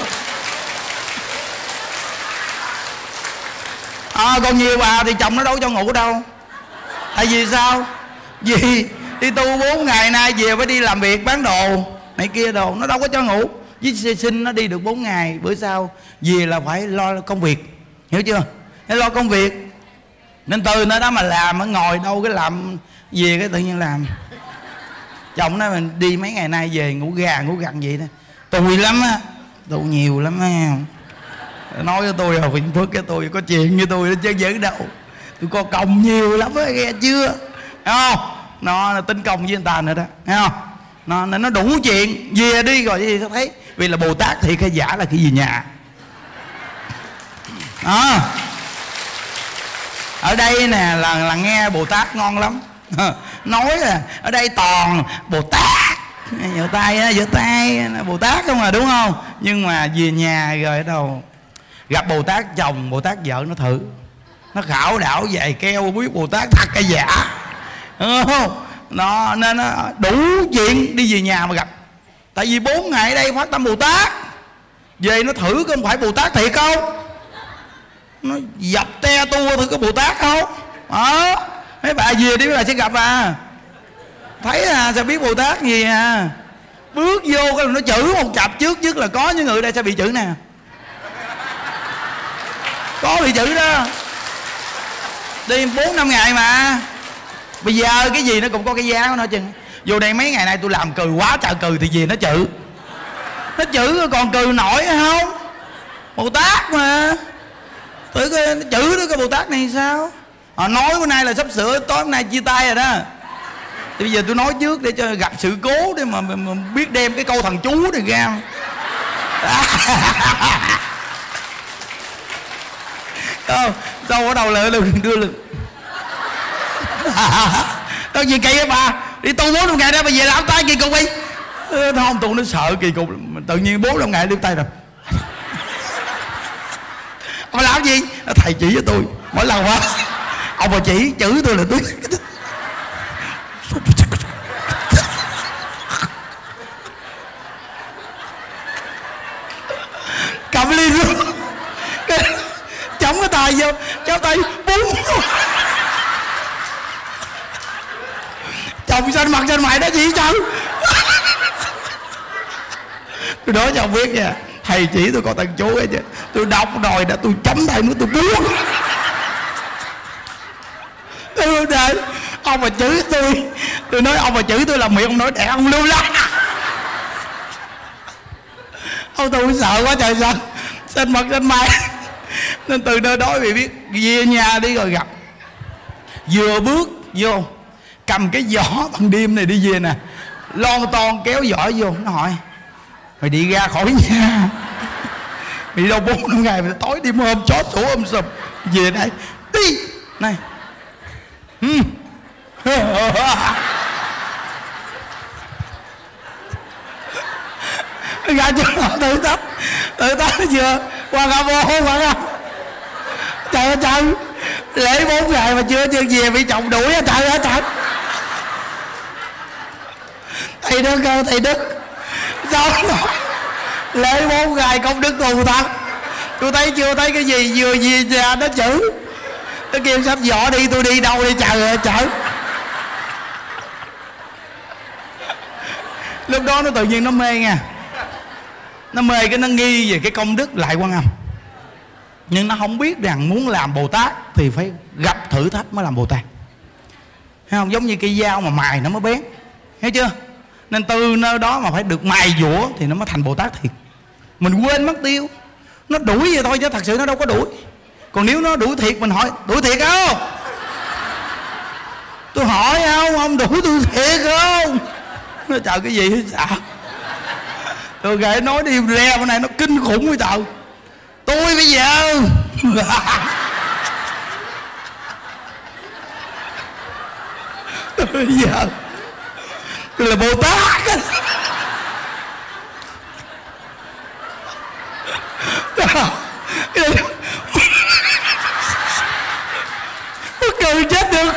Còn nhiều bà thì chồng nó đâu cho ngủ đâu. Tại vì sao? Vì đi tu 4 ngày nay về phải đi làm việc bán đồ này kia đồ, nó đâu có cho ngủ. Với sinh nó đi được 4 ngày, bữa sau về là phải lo công việc, hiểu chưa? Phải lo công việc. Nên từ nơi đó mà làm, nó ngồi đâu cái làm, về cái tự nhiên làm. Chồng nói mình đi mấy ngày nay về ngủ gà ngủ gật vậy đó. Tui lắm á, tui nhiều lắm á. Nói với tôi rồi phiền phức cái tôi có chuyện với tôi đó chứ dữ đâu. Tôi có công nhiều lắm á, nghe chưa? Thấy không? Nó tính công với người ta nữa đó, thấy không? Nó đủ chuyện, về đi rồi gì sao thấy. Vì là Bồ Tát thiệt hay giả là cái gì nhà. Ở đây nè là nghe Bồ Tát ngon lắm. Nói là ở đây toàn Bồ Tát, giơ tay Bồ Tát không à, đúng không? Nhưng mà về nhà rồi ở đâu gặp Bồ Tát chồng Bồ Tát vợ nó thử, nó khảo đảo giày keo biết Bồ Tát thật hay giả. đúng không? Nó nên nó đủ chuyện đi về nhà mà gặp. Tại vì 4 ngày ở đây phát tâm Bồ Tát, về nó thử có phải Bồ Tát thiệt không, nó dập te tua thử có Bồ Tát không. Mấy bà về đi mấy bà sẽ gặp à, thấy à, sao biết Bồ Tát gì à. Bước vô cái là nó chửi một chập trước là có những người đây sẽ bị chửi nè, có bị chửi đó. Đi 4-5 ngày mà bây giờ cái gì nó cũng có cái giá của nó chừng. Vô đây mấy ngày nay tôi làm cừ quá trời cừ thì về nó chửi còn cừ nổi không. Bồ Tát mà thử coi nó chửi đó, cái Bồ Tát này sao. Nói bữa nay là sắp sửa tối hôm nay chia tay rồi đó. Thì bây giờ tôi nói trước để cho gặp sự cố để mà biết đem cái câu thần chú này ra. Sao ở đầu lựa đưa lực. Đâu gì kỳ á bà, đi tu 4-5 ngày đó mà về làm tay kỳ cục đi. Không, tôi nó sợ kỳ cục, tự nhiên 4-5 ngày đưa tay rồi. Ông làm gì? Thầy chỉ cho tôi mỗi lần quá. Ông mà chỉ chửi tôi là tôi cầm ly rượu chống cái tay vô, cháu tay búng chồng xanh mặt xanh mày đó gì chứ. Tôi nói cho ông biết nha, thầy chỉ tôi còn thần chú ấy chứ, tôi đọc rồi đã tôi chấm tay nữa tôi buông. Tôi đợi ông mà chửi tôi nói ông mà chửi tôi là miệng ông nói đẻ ông lưu lắm. Ông tôi sợ quá trời sợ, xanh mặt xanh mày. Nên từ nơi đó bị biết về nhà đi rồi gặp. Vừa bước vô cầm cái giỏ bằng đêm này đi về nè, lon ton kéo giỏ vô. Nó hỏi mày đi ra khỏi nhà mày đi đâu 4-5 ngày mày tối đêm hôm chó sủa sùm về đây đi này. Ra cho nó tự tách nó vừa qua gặp ô qua gặp. Trời ơi trời, lễ 4 ngày mà chưa về bị chồng đuổi á. Trời ơi trời, thầy Đức ơi thầy Đức, sao nói lễ 4 ngày công đức thù thật. Tôi thấy chưa thấy cái gì vừa về nhà nó chửi, nó kêu sắp vỏ đi, tôi đi đâu đi. Trời ơi trời, lúc đó nó tự nhiên nó mê nha, nó mê cái nó nghi về cái công đức Lại Quan Âm. Nhưng nó không biết rằng muốn làm Bồ Tát thì phải gặp thử thách mới làm Bồ Tát. Thấy không? Giống như cây dao mà mài nó mới bén, thấy chưa? Nên từ nơi đó mà phải được mài dũa thì nó mới thành Bồ Tát thiệt. Mình quên mất tiêu, nó đuổi vậy thôi chứ thật sự nó đâu có đuổi. Còn nếu nó đuổi thiệt mình hỏi đuổi thiệt không? Tôi hỏi không, ông đuổi tôi thiệt không? Nó trời cái gì sao? Tôi kể nói đi re bên này nó kinh khủng với trời. Tôi bây giờ bây giờ tôi là Bồ Tát. Tôi cười chết được.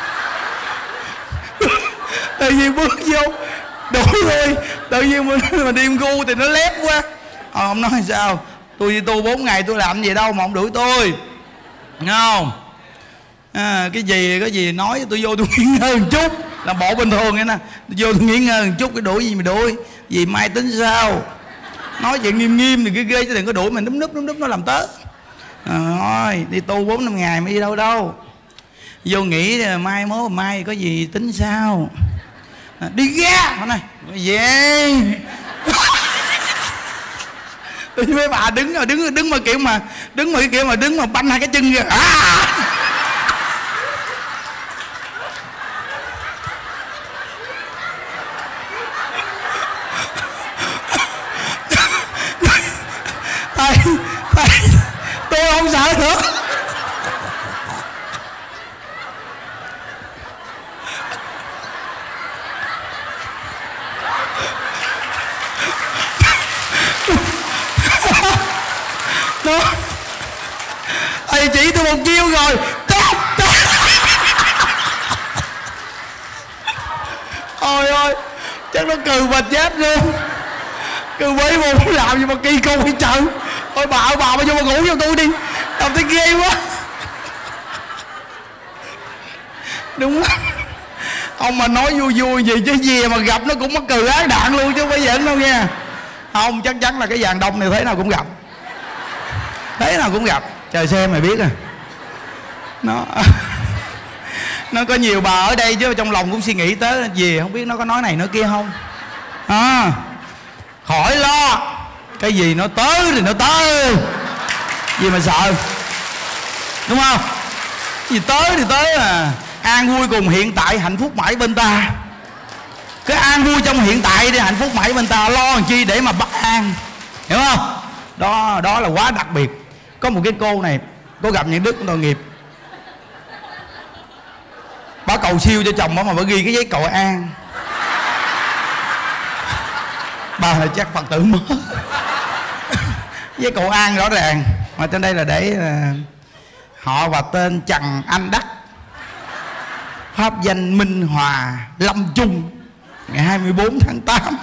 Tự nhiên bước vô đuổi thôi, tự nhiên mình đi ngu thì nó lép quá. Ông nói sao? Tôi đi tu 4 ngày tôi làm gì đâu mà ông đuổi tôi, nghe không? Cái gì nói tôi vô tôi nghỉ ngơi một chút, làm bộ bình thường vậy nè. Tôi vô tôi nghỉ ngơi một chút, cái đuổi gì mà đuổi, gì mai tính sao. Nói chuyện nghiêm nghiêm thì ghê chứ đừng có đuổi mình núm núp nó làm tớ. Thôi đi tu 4-5 ngày mới đi đâu. Vô nghĩ mai mốt mai có gì tính sao. Đi ra này về. Mấy bà đứng mà kiểu mà đứng mà banh hai cái chân kìa. Thầy tôi không sợ nữa. Thầy chỉ tôi một chiêu rồi. Ôi ơi, chắc nó cừ bà chết luôn. Cừ bấy mà không làm gì mà kỳ cục vậy trời. Ôi bà ơi, bà vô mà ngủ cho tôi đi, làm thấy ghê quá. Đúng lắm. Ông mà nói vui vui gì chứ gì mà gặp nó cũng mắc cừ ái đạn luôn chứ không phải giỡn đâu nha. Không, chắc chắn là cái dàn đông này thế nào cũng gặp. Thế nào cũng gặp. Trời xem mày biết à. Nó có nhiều bà ở đây chứ trong lòng cũng suy nghĩ tới gì, không biết nó có nói này nói kia không. Khỏi lo. Cái gì nó tới thì nó tới. Gì mà sợ. Đúng không? Gì tới thì tới à. An vui cùng hiện tại, hạnh phúc mãi bên ta. Cái an vui trong hiện tại đi, hạnh phúc mãi bên ta. Lo làm chi để mà bất an. Hiểu không? Đó là quá đặc biệt. Có một cái cô này, cô gặp những đức tội nghiệp. Bà cầu siêu cho chồng bà mà bà ghi cái giấy cầu an. Bà là chắc Phật tử mới. Giấy cầu an rõ ràng. Mà trên đây là để họ và tên Trần Anh Đắc, pháp danh Minh Hòa, Lâm Trung, ngày 24 tháng 8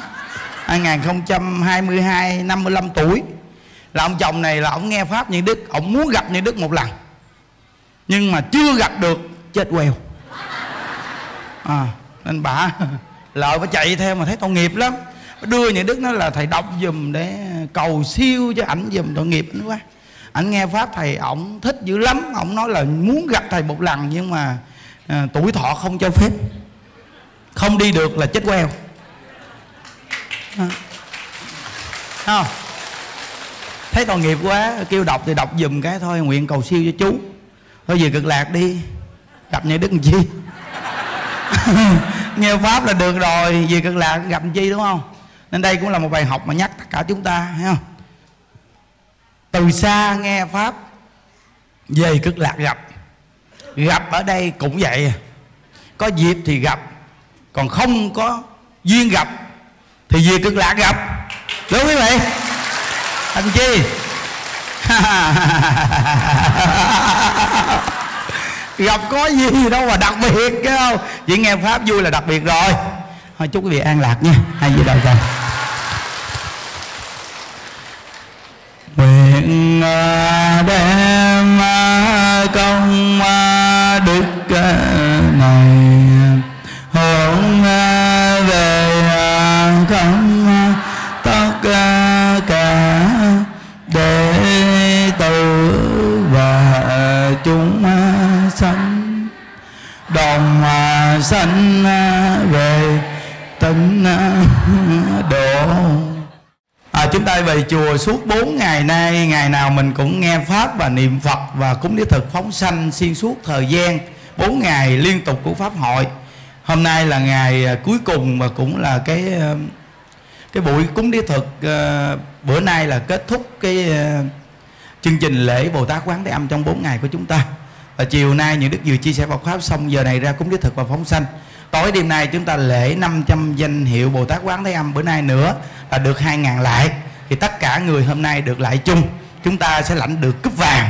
2022, 55 tuổi. Là ông chồng này là ông nghe pháp Nhân Đức, ông muốn gặp Nhân Đức một lần nhưng mà chưa gặp được, chết queo. Nên bà lợi bà chạy theo mà thấy tội nghiệp lắm. Đưa Nhân Đức nó là thầy đọc giùm để cầu siêu cho ảnh giùm, tội nghiệp ảnh quá. Ảnh nghe pháp thầy ổng thích dữ lắm. Ổng nói là muốn gặp thầy một lần nhưng mà tuổi thọ không cho phép, không đi được là chết queo. Không, thấy tội nghiệp quá, kêu đọc thì đọc giùm cái thôi, nguyện cầu siêu cho chú. Thôi về Cực Lạc đi, gặp Nhân Đức làm chi. Nghe pháp là được rồi, về Cực Lạc gặp làm chi, đúng không? Nên đây cũng là một bài học mà nhắc tất cả chúng ta, thấy không? Từ xa nghe pháp, về Cực Lạc gặp. Gặp ở đây cũng vậy, có dịp thì gặp, còn không có duyên gặp thì về Cực Lạc gặp. Đúng quý vị? Thành chi? Gặp có gì đâu mà đặc biệt chứ không? Chỉ nghe pháp vui là đặc biệt rồi. Thôi chúc quý vị an lạc nha. Hai vị đầu trời. Nguyện đem công đức này hướng về không tất cả đệ tử và chúng sanh, đồng sanh về tịnh độ. Chúng ta về chùa suốt 4 ngày nay, ngày nào mình cũng nghe pháp và niệm Phật và cúng đế thực phóng sanh xuyên suốt thời gian 4 ngày liên tục của pháp hội. Hôm nay là ngày cuối cùng và cũng là cái buổi cúng đế thực. Bữa nay là kết thúc cái chương trình lễ Bồ Tát Quán Thế Âm trong 4 ngày của chúng ta. Và chiều nay những đức vừa chia sẻ Phật pháp xong, giờ này ra cúng đế thực và phóng sanh. Tối đêm nay chúng ta lễ 500 danh hiệu Bồ Tát Quán Thế Âm, bữa nay nữa là được 2.000 lại. Thì tất cả người hôm nay được lại chung, chúng ta sẽ lãnh được cúp vàng.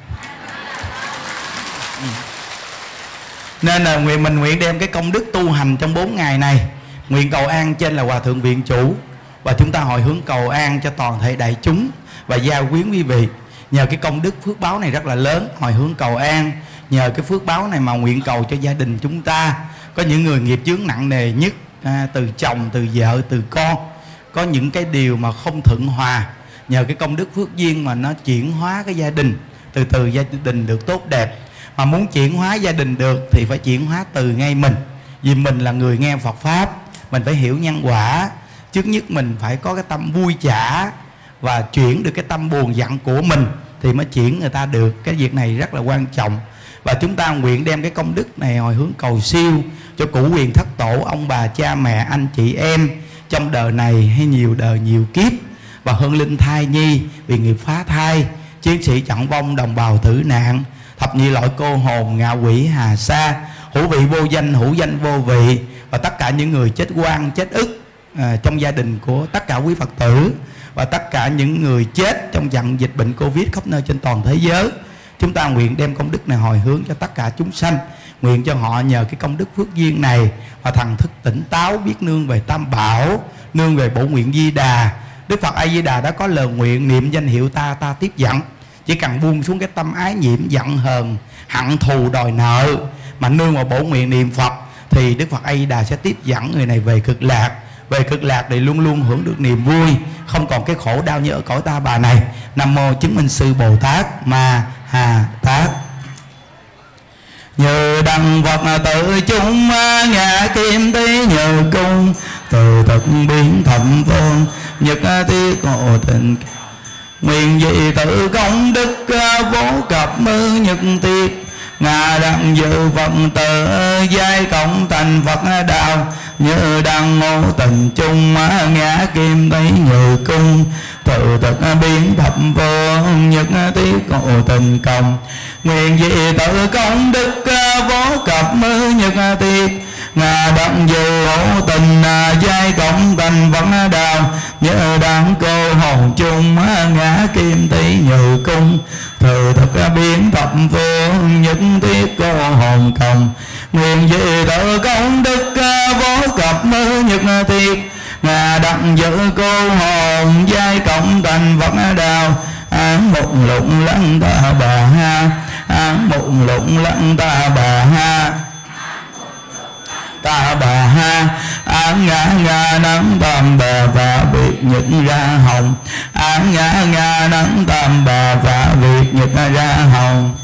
Nên là mình nguyện đem cái công đức tu hành trong 4 ngày này, nguyện cầu an trên là Hòa Thượng Viện Chủ, và chúng ta hồi hướng cầu an cho toàn thể đại chúng và gia quyến quý vị. Nhờ cái công đức phước báo này rất là lớn, hồi hướng cầu an. Nhờ cái phước báo này mà nguyện cầu cho gia đình chúng ta. Có những người nghiệp chướng nặng nề nhất, từ chồng, từ vợ, từ con, có những cái điều mà không thuận hòa. Nhờ cái công đức phước duyên mà nó chuyển hóa cái gia đình, từ từ gia đình được tốt đẹp. Mà muốn chuyển hóa gia đình được thì phải chuyển hóa từ ngay mình. Vì mình là người nghe Phật Pháp, mình phải hiểu nhân quả. Trước nhất mình phải có cái tâm vui trả và chuyển được cái tâm buồn giận của mình thì mới chuyển người ta được. Cái việc này rất là quan trọng. Và chúng ta nguyện đem cái công đức này hồi hướng cầu siêu cho cửu quyền thất tổ, ông bà, cha mẹ, anh chị em trong đời này hay nhiều đời nhiều kiếp. Và hương linh thai nhi vì nghiệp phá thai, chiến sĩ trọng vong, đồng bào tử nạn, thập nhị loại cô hồn, ngạ quỷ hà sa, hữu vị vô danh, hữu danh vô vị, và tất cả những người chết oan chết ức trong gia đình của tất cả quý Phật tử, và tất cả những người chết trong trận dịch bệnh Covid khắp nơi trên toàn thế giới. Chúng ta nguyện đem công đức này hồi hướng cho tất cả chúng sanh. nguyện cho họ nhờ cái công đức phước duyên này mà thần thức tỉnh táo, biết nương về Tam Bảo, nương về Bổ Nguyện Di Đà. Đức Phật A Di Đà đã có lời nguyện niệm danh hiệu ta, ta tiếp dẫn. Chỉ cần buông xuống cái tâm ái nhiễm, giận hờn, hận thù, đòi nợ, mà nương vào Bổ Nguyện niệm Phật, thì Đức Phật A Di Đà sẽ tiếp dẫn người này về cực lạc. Về cực lạc thì luôn luôn hưởng được niềm vui, không còn cái khổ đau như ở cõi ta bà này. Nam mô Chứng Minh Sư Bồ Tát Ma Ha Tát. Như đăng Phật tự chúng ngã kim tí nhờ cung, từ thực biến thập phương nhất tiết ngộ tình. Nguyện dị tự công đức vô cập mư nhất tiết, ngà đặng dự Phật tử giai cộng thành Phật đạo. Như đăng ngộ tình chung ngã kim tí nhờ cung, từ thực biến thập phương nhất tiết ngộ tình công. Nguyện dị tự công đức vô cập mư nhất tiết, ngà đặng dự hữu tình giai cộng thành Phật đạo. Nhớ đáng cô hồn chung ngã kim tí nhờ cung, từ thực biến thập phương nhất tiết cô hồn công. Nguyện dị tự công đức vô cập mư nhất tiết, ngà đặng dự cô hồn giai cộng thành Phật đạo. Án mục lụng lăng ta bà ha, án mục lụng lăng ta bà ha, ta bà ha. Án ngã ngà nắng tam bà và việc nhật ra hồng, án ngã ngà nắng tam bà và việc nhật ra hồng,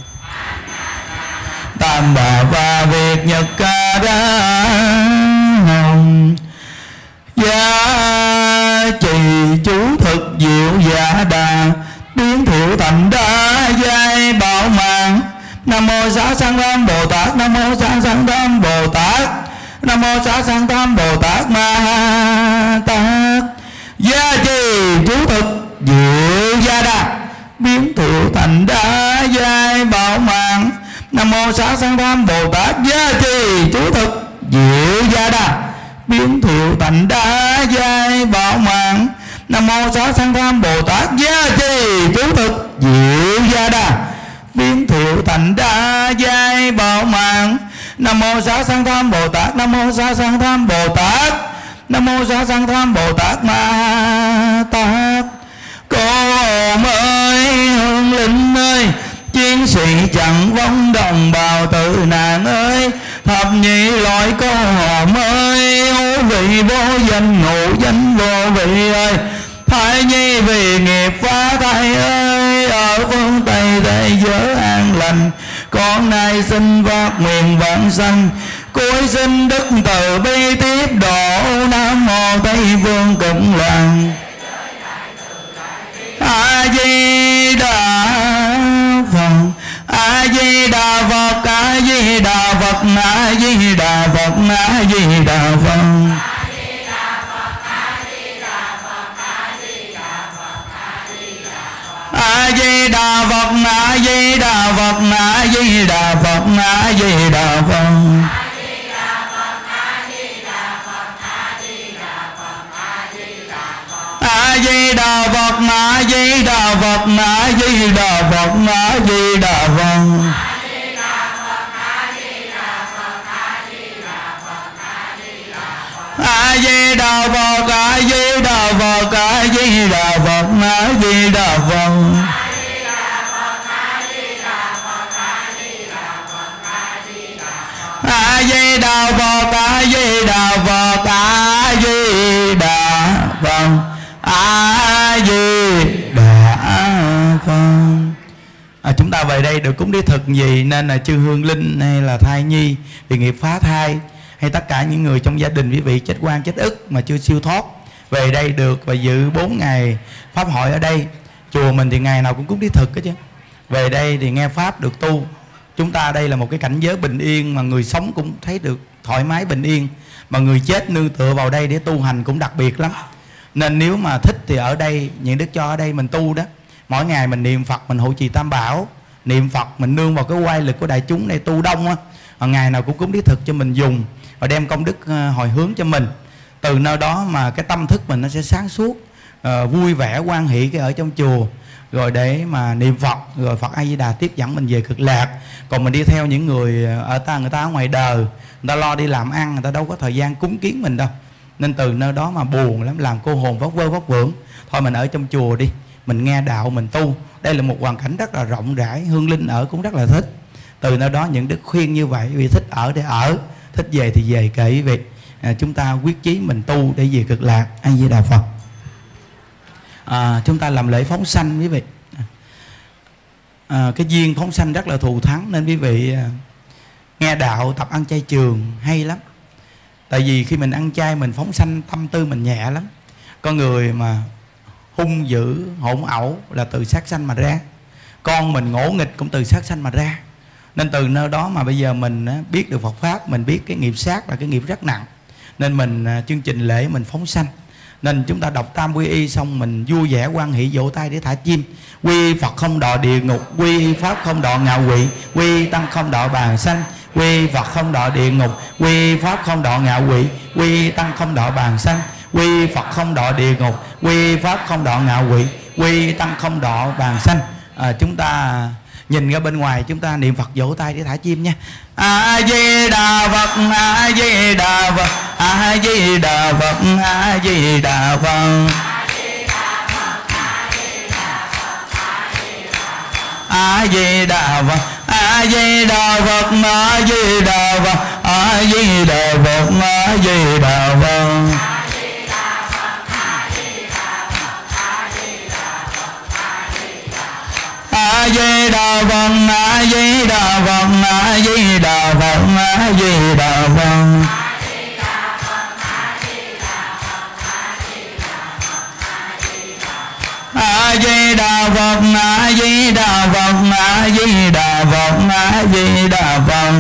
tam bà và việc nhật ra hồng. Giá trì chú thực diệu giả đà, biến thiệu thành đa giai bảo mạng. Nam mô Xá Sanh Tam Bồ Tát, Nam mô Xá Sanh Tam Bồ Tát, Nam mô Xá Sanh Tam Bồ Tát Ma Tát. Gia trì chú thực diệu gia đà, biến thiệu thành đa giai bảo mạng. Nam mô Xá Sanh Tam Bồ Tát. Gia trì chú thực diệu gia đà, biến thiệu thành đa giai bảo mạng. Nam mô Xá Sanh Tam Bồ Tát. Gia trì chú thực diệu gia đà, biến thiệu thành đa giai bảo mạng. Nam mô Xá Sanh Tham Bồ Tát, Nam mô Xá Sanh Tham Bồ Tát, Nam mô Xá Sanh Tham Bồ Tát Ma Tát. Cô hồn ơi, hương linh ơi, chiến sĩ chẳng vong đồng bào tử nạn ơi, thập nhị loại cô hồn ơi, hữu vị vô danh, ngũ danh vô vị ơi, thai nhi vì nghiệp phá thai ơi, ở phương Tây thế giới an lành, con nay xin phát nguyện vãng sanh, cuối xin đức từ bi tiếp độ. Nam mô Tây Phương Cực Lạc A Di Đà Phật, A Di Đà Phật, A Di Đà Phật, A Di Đà Phật, A Di Đà Phật. A Di Đà Phật, A Di Đà Phật, A Di Đà Phật, A Di Đà Phật. A Di Đà Phật, A Di Đà Phật, A Di Đà Phật, A Di Đà Phật. A Di Đà Phật, A Di Đà Phật, A Di Đà Phật, A Di Đà Phật. A Di Đà Phật, A Di Đà Phật, A Di Đà Phật, A Di Đà Phật. Chúng ta về đây được cúng đi thực gì nên là chư hương linh hay là thai nhi vì nghiệp phá thai, hay tất cả những người trong gia đình quý vị chết oan chết ức mà chưa siêu thoát về đây được và dự 4 ngày pháp hội ở đây. Chùa mình thì ngày nào cũng cúng đi thực hết chứ. Về đây thì nghe pháp được tu. Chúng ta đây là một cái cảnh giới bình yên mà người sống cũng thấy được thoải mái bình yên, mà người chết nương tựa vào đây để tu hành cũng đặc biệt lắm. Nên nếu mà thích thì ở đây, những đức cho ở đây mình tu đó. Mỗi ngày mình niệm Phật, mình hộ trì Tam Bảo, niệm Phật, mình nương vào cái oai lực của đại chúng này tu đông á. Ngày nào cũng cúng đi thực cho mình dùng và đem công đức hồi hướng cho mình. Từ nơi đó mà cái tâm thức mình nó sẽ sáng suốt, vui vẻ, hoan hỷ cái ở trong chùa. rồi để mà niệm Phật, rồi Phật A Di Đà tiếp dẫn mình về cực lạc. Còn mình đi theo những người người ta ở ngoài đời, người ta lo đi làm ăn, người ta đâu có thời gian cúng kiến mình đâu. Nên từ nơi đó mà buồn lắm, làm cô hồn vóc vơ vóc vưởng. Thôi mình ở trong chùa đi, mình nghe đạo, mình tu. Đây là một hoàn cảnh rất là rộng rãi, hương linh ở cũng rất là thích. Từ nơi đó những đức khuyên như vậy, vì thích ở để ở, thích về thì về. Kệ quý vị, chúng ta quyết chí mình tu để về cực lạc. A Di Đà Phật. Chúng ta làm lễ phóng sanh quý vị. Cái duyên phóng sanh rất là thù thắng, nên quý vị nghe đạo, tập ăn chay trường hay lắm. Tại vì khi mình ăn chay, mình phóng sanh, tâm tư mình nhẹ lắm. Con người mà hung dữ, hỗn ẩu là từ sát sanh mà ra. Con mình ngỗ nghịch cũng từ sát sanh mà ra. Nên từ nơi đó mà bây giờ mình biết được Phật Pháp, mình biết cái nghiệp sát là cái nghiệp rất nặng. Nên mình chương trình lễ mình phóng sanh. Nên chúng ta đọc Tam Quy Y xong mình vui vẻ hoan hỷ vỗ tay để thả chim. Quy Phật không đọa địa ngục, quy Pháp không đọa ngạ quỷ, quy Tăng không đọa bàn sanh, quy Phật không đọa địa ngục, quy Pháp không đọa ngạ quỷ, quy Tăng không đọa bàn sanh, quy Phật không đọa địa ngục, quy Pháp không đọa ngạ quỷ, quy Tăng không đọa bàn sanh. Chúng ta nhìn ra bên ngoài, chúng ta niệm Phật vỗ tay để thả chim nha. A Di Đà Phật, A Di Đà Phật, A Di Đà Phật, A Di Đà Phật, A Di Đà Phật, A Di Đà Phật, A Di Đà Phật, A Di Đà Phật, A Di Đà Phật. A Di Đà Phật, A Di Đà Phật, A Di Đà Phật, A Di Đà Phật. A Di Đà Phật, A Di Đà Phật, A Di Đà Phật, A Di Đà Phật.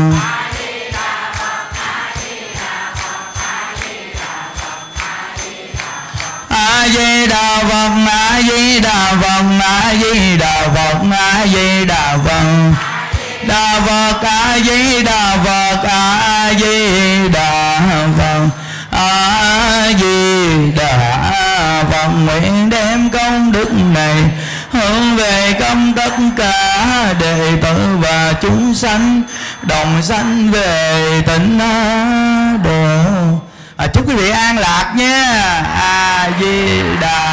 A Di Đà Phật, A Di Đà Phật, A Di Đà Phật, A Di Đà Phật. Đà Phật, A Di Đà Phật, A Di Đà Phật, A Di Đà Phật. Nguyện đem công đức này hướng về công tất cả đệ tử và chúng sanh đồng sanh về tịnh độ. Chúc quý vị an lạc nha. A Di Đà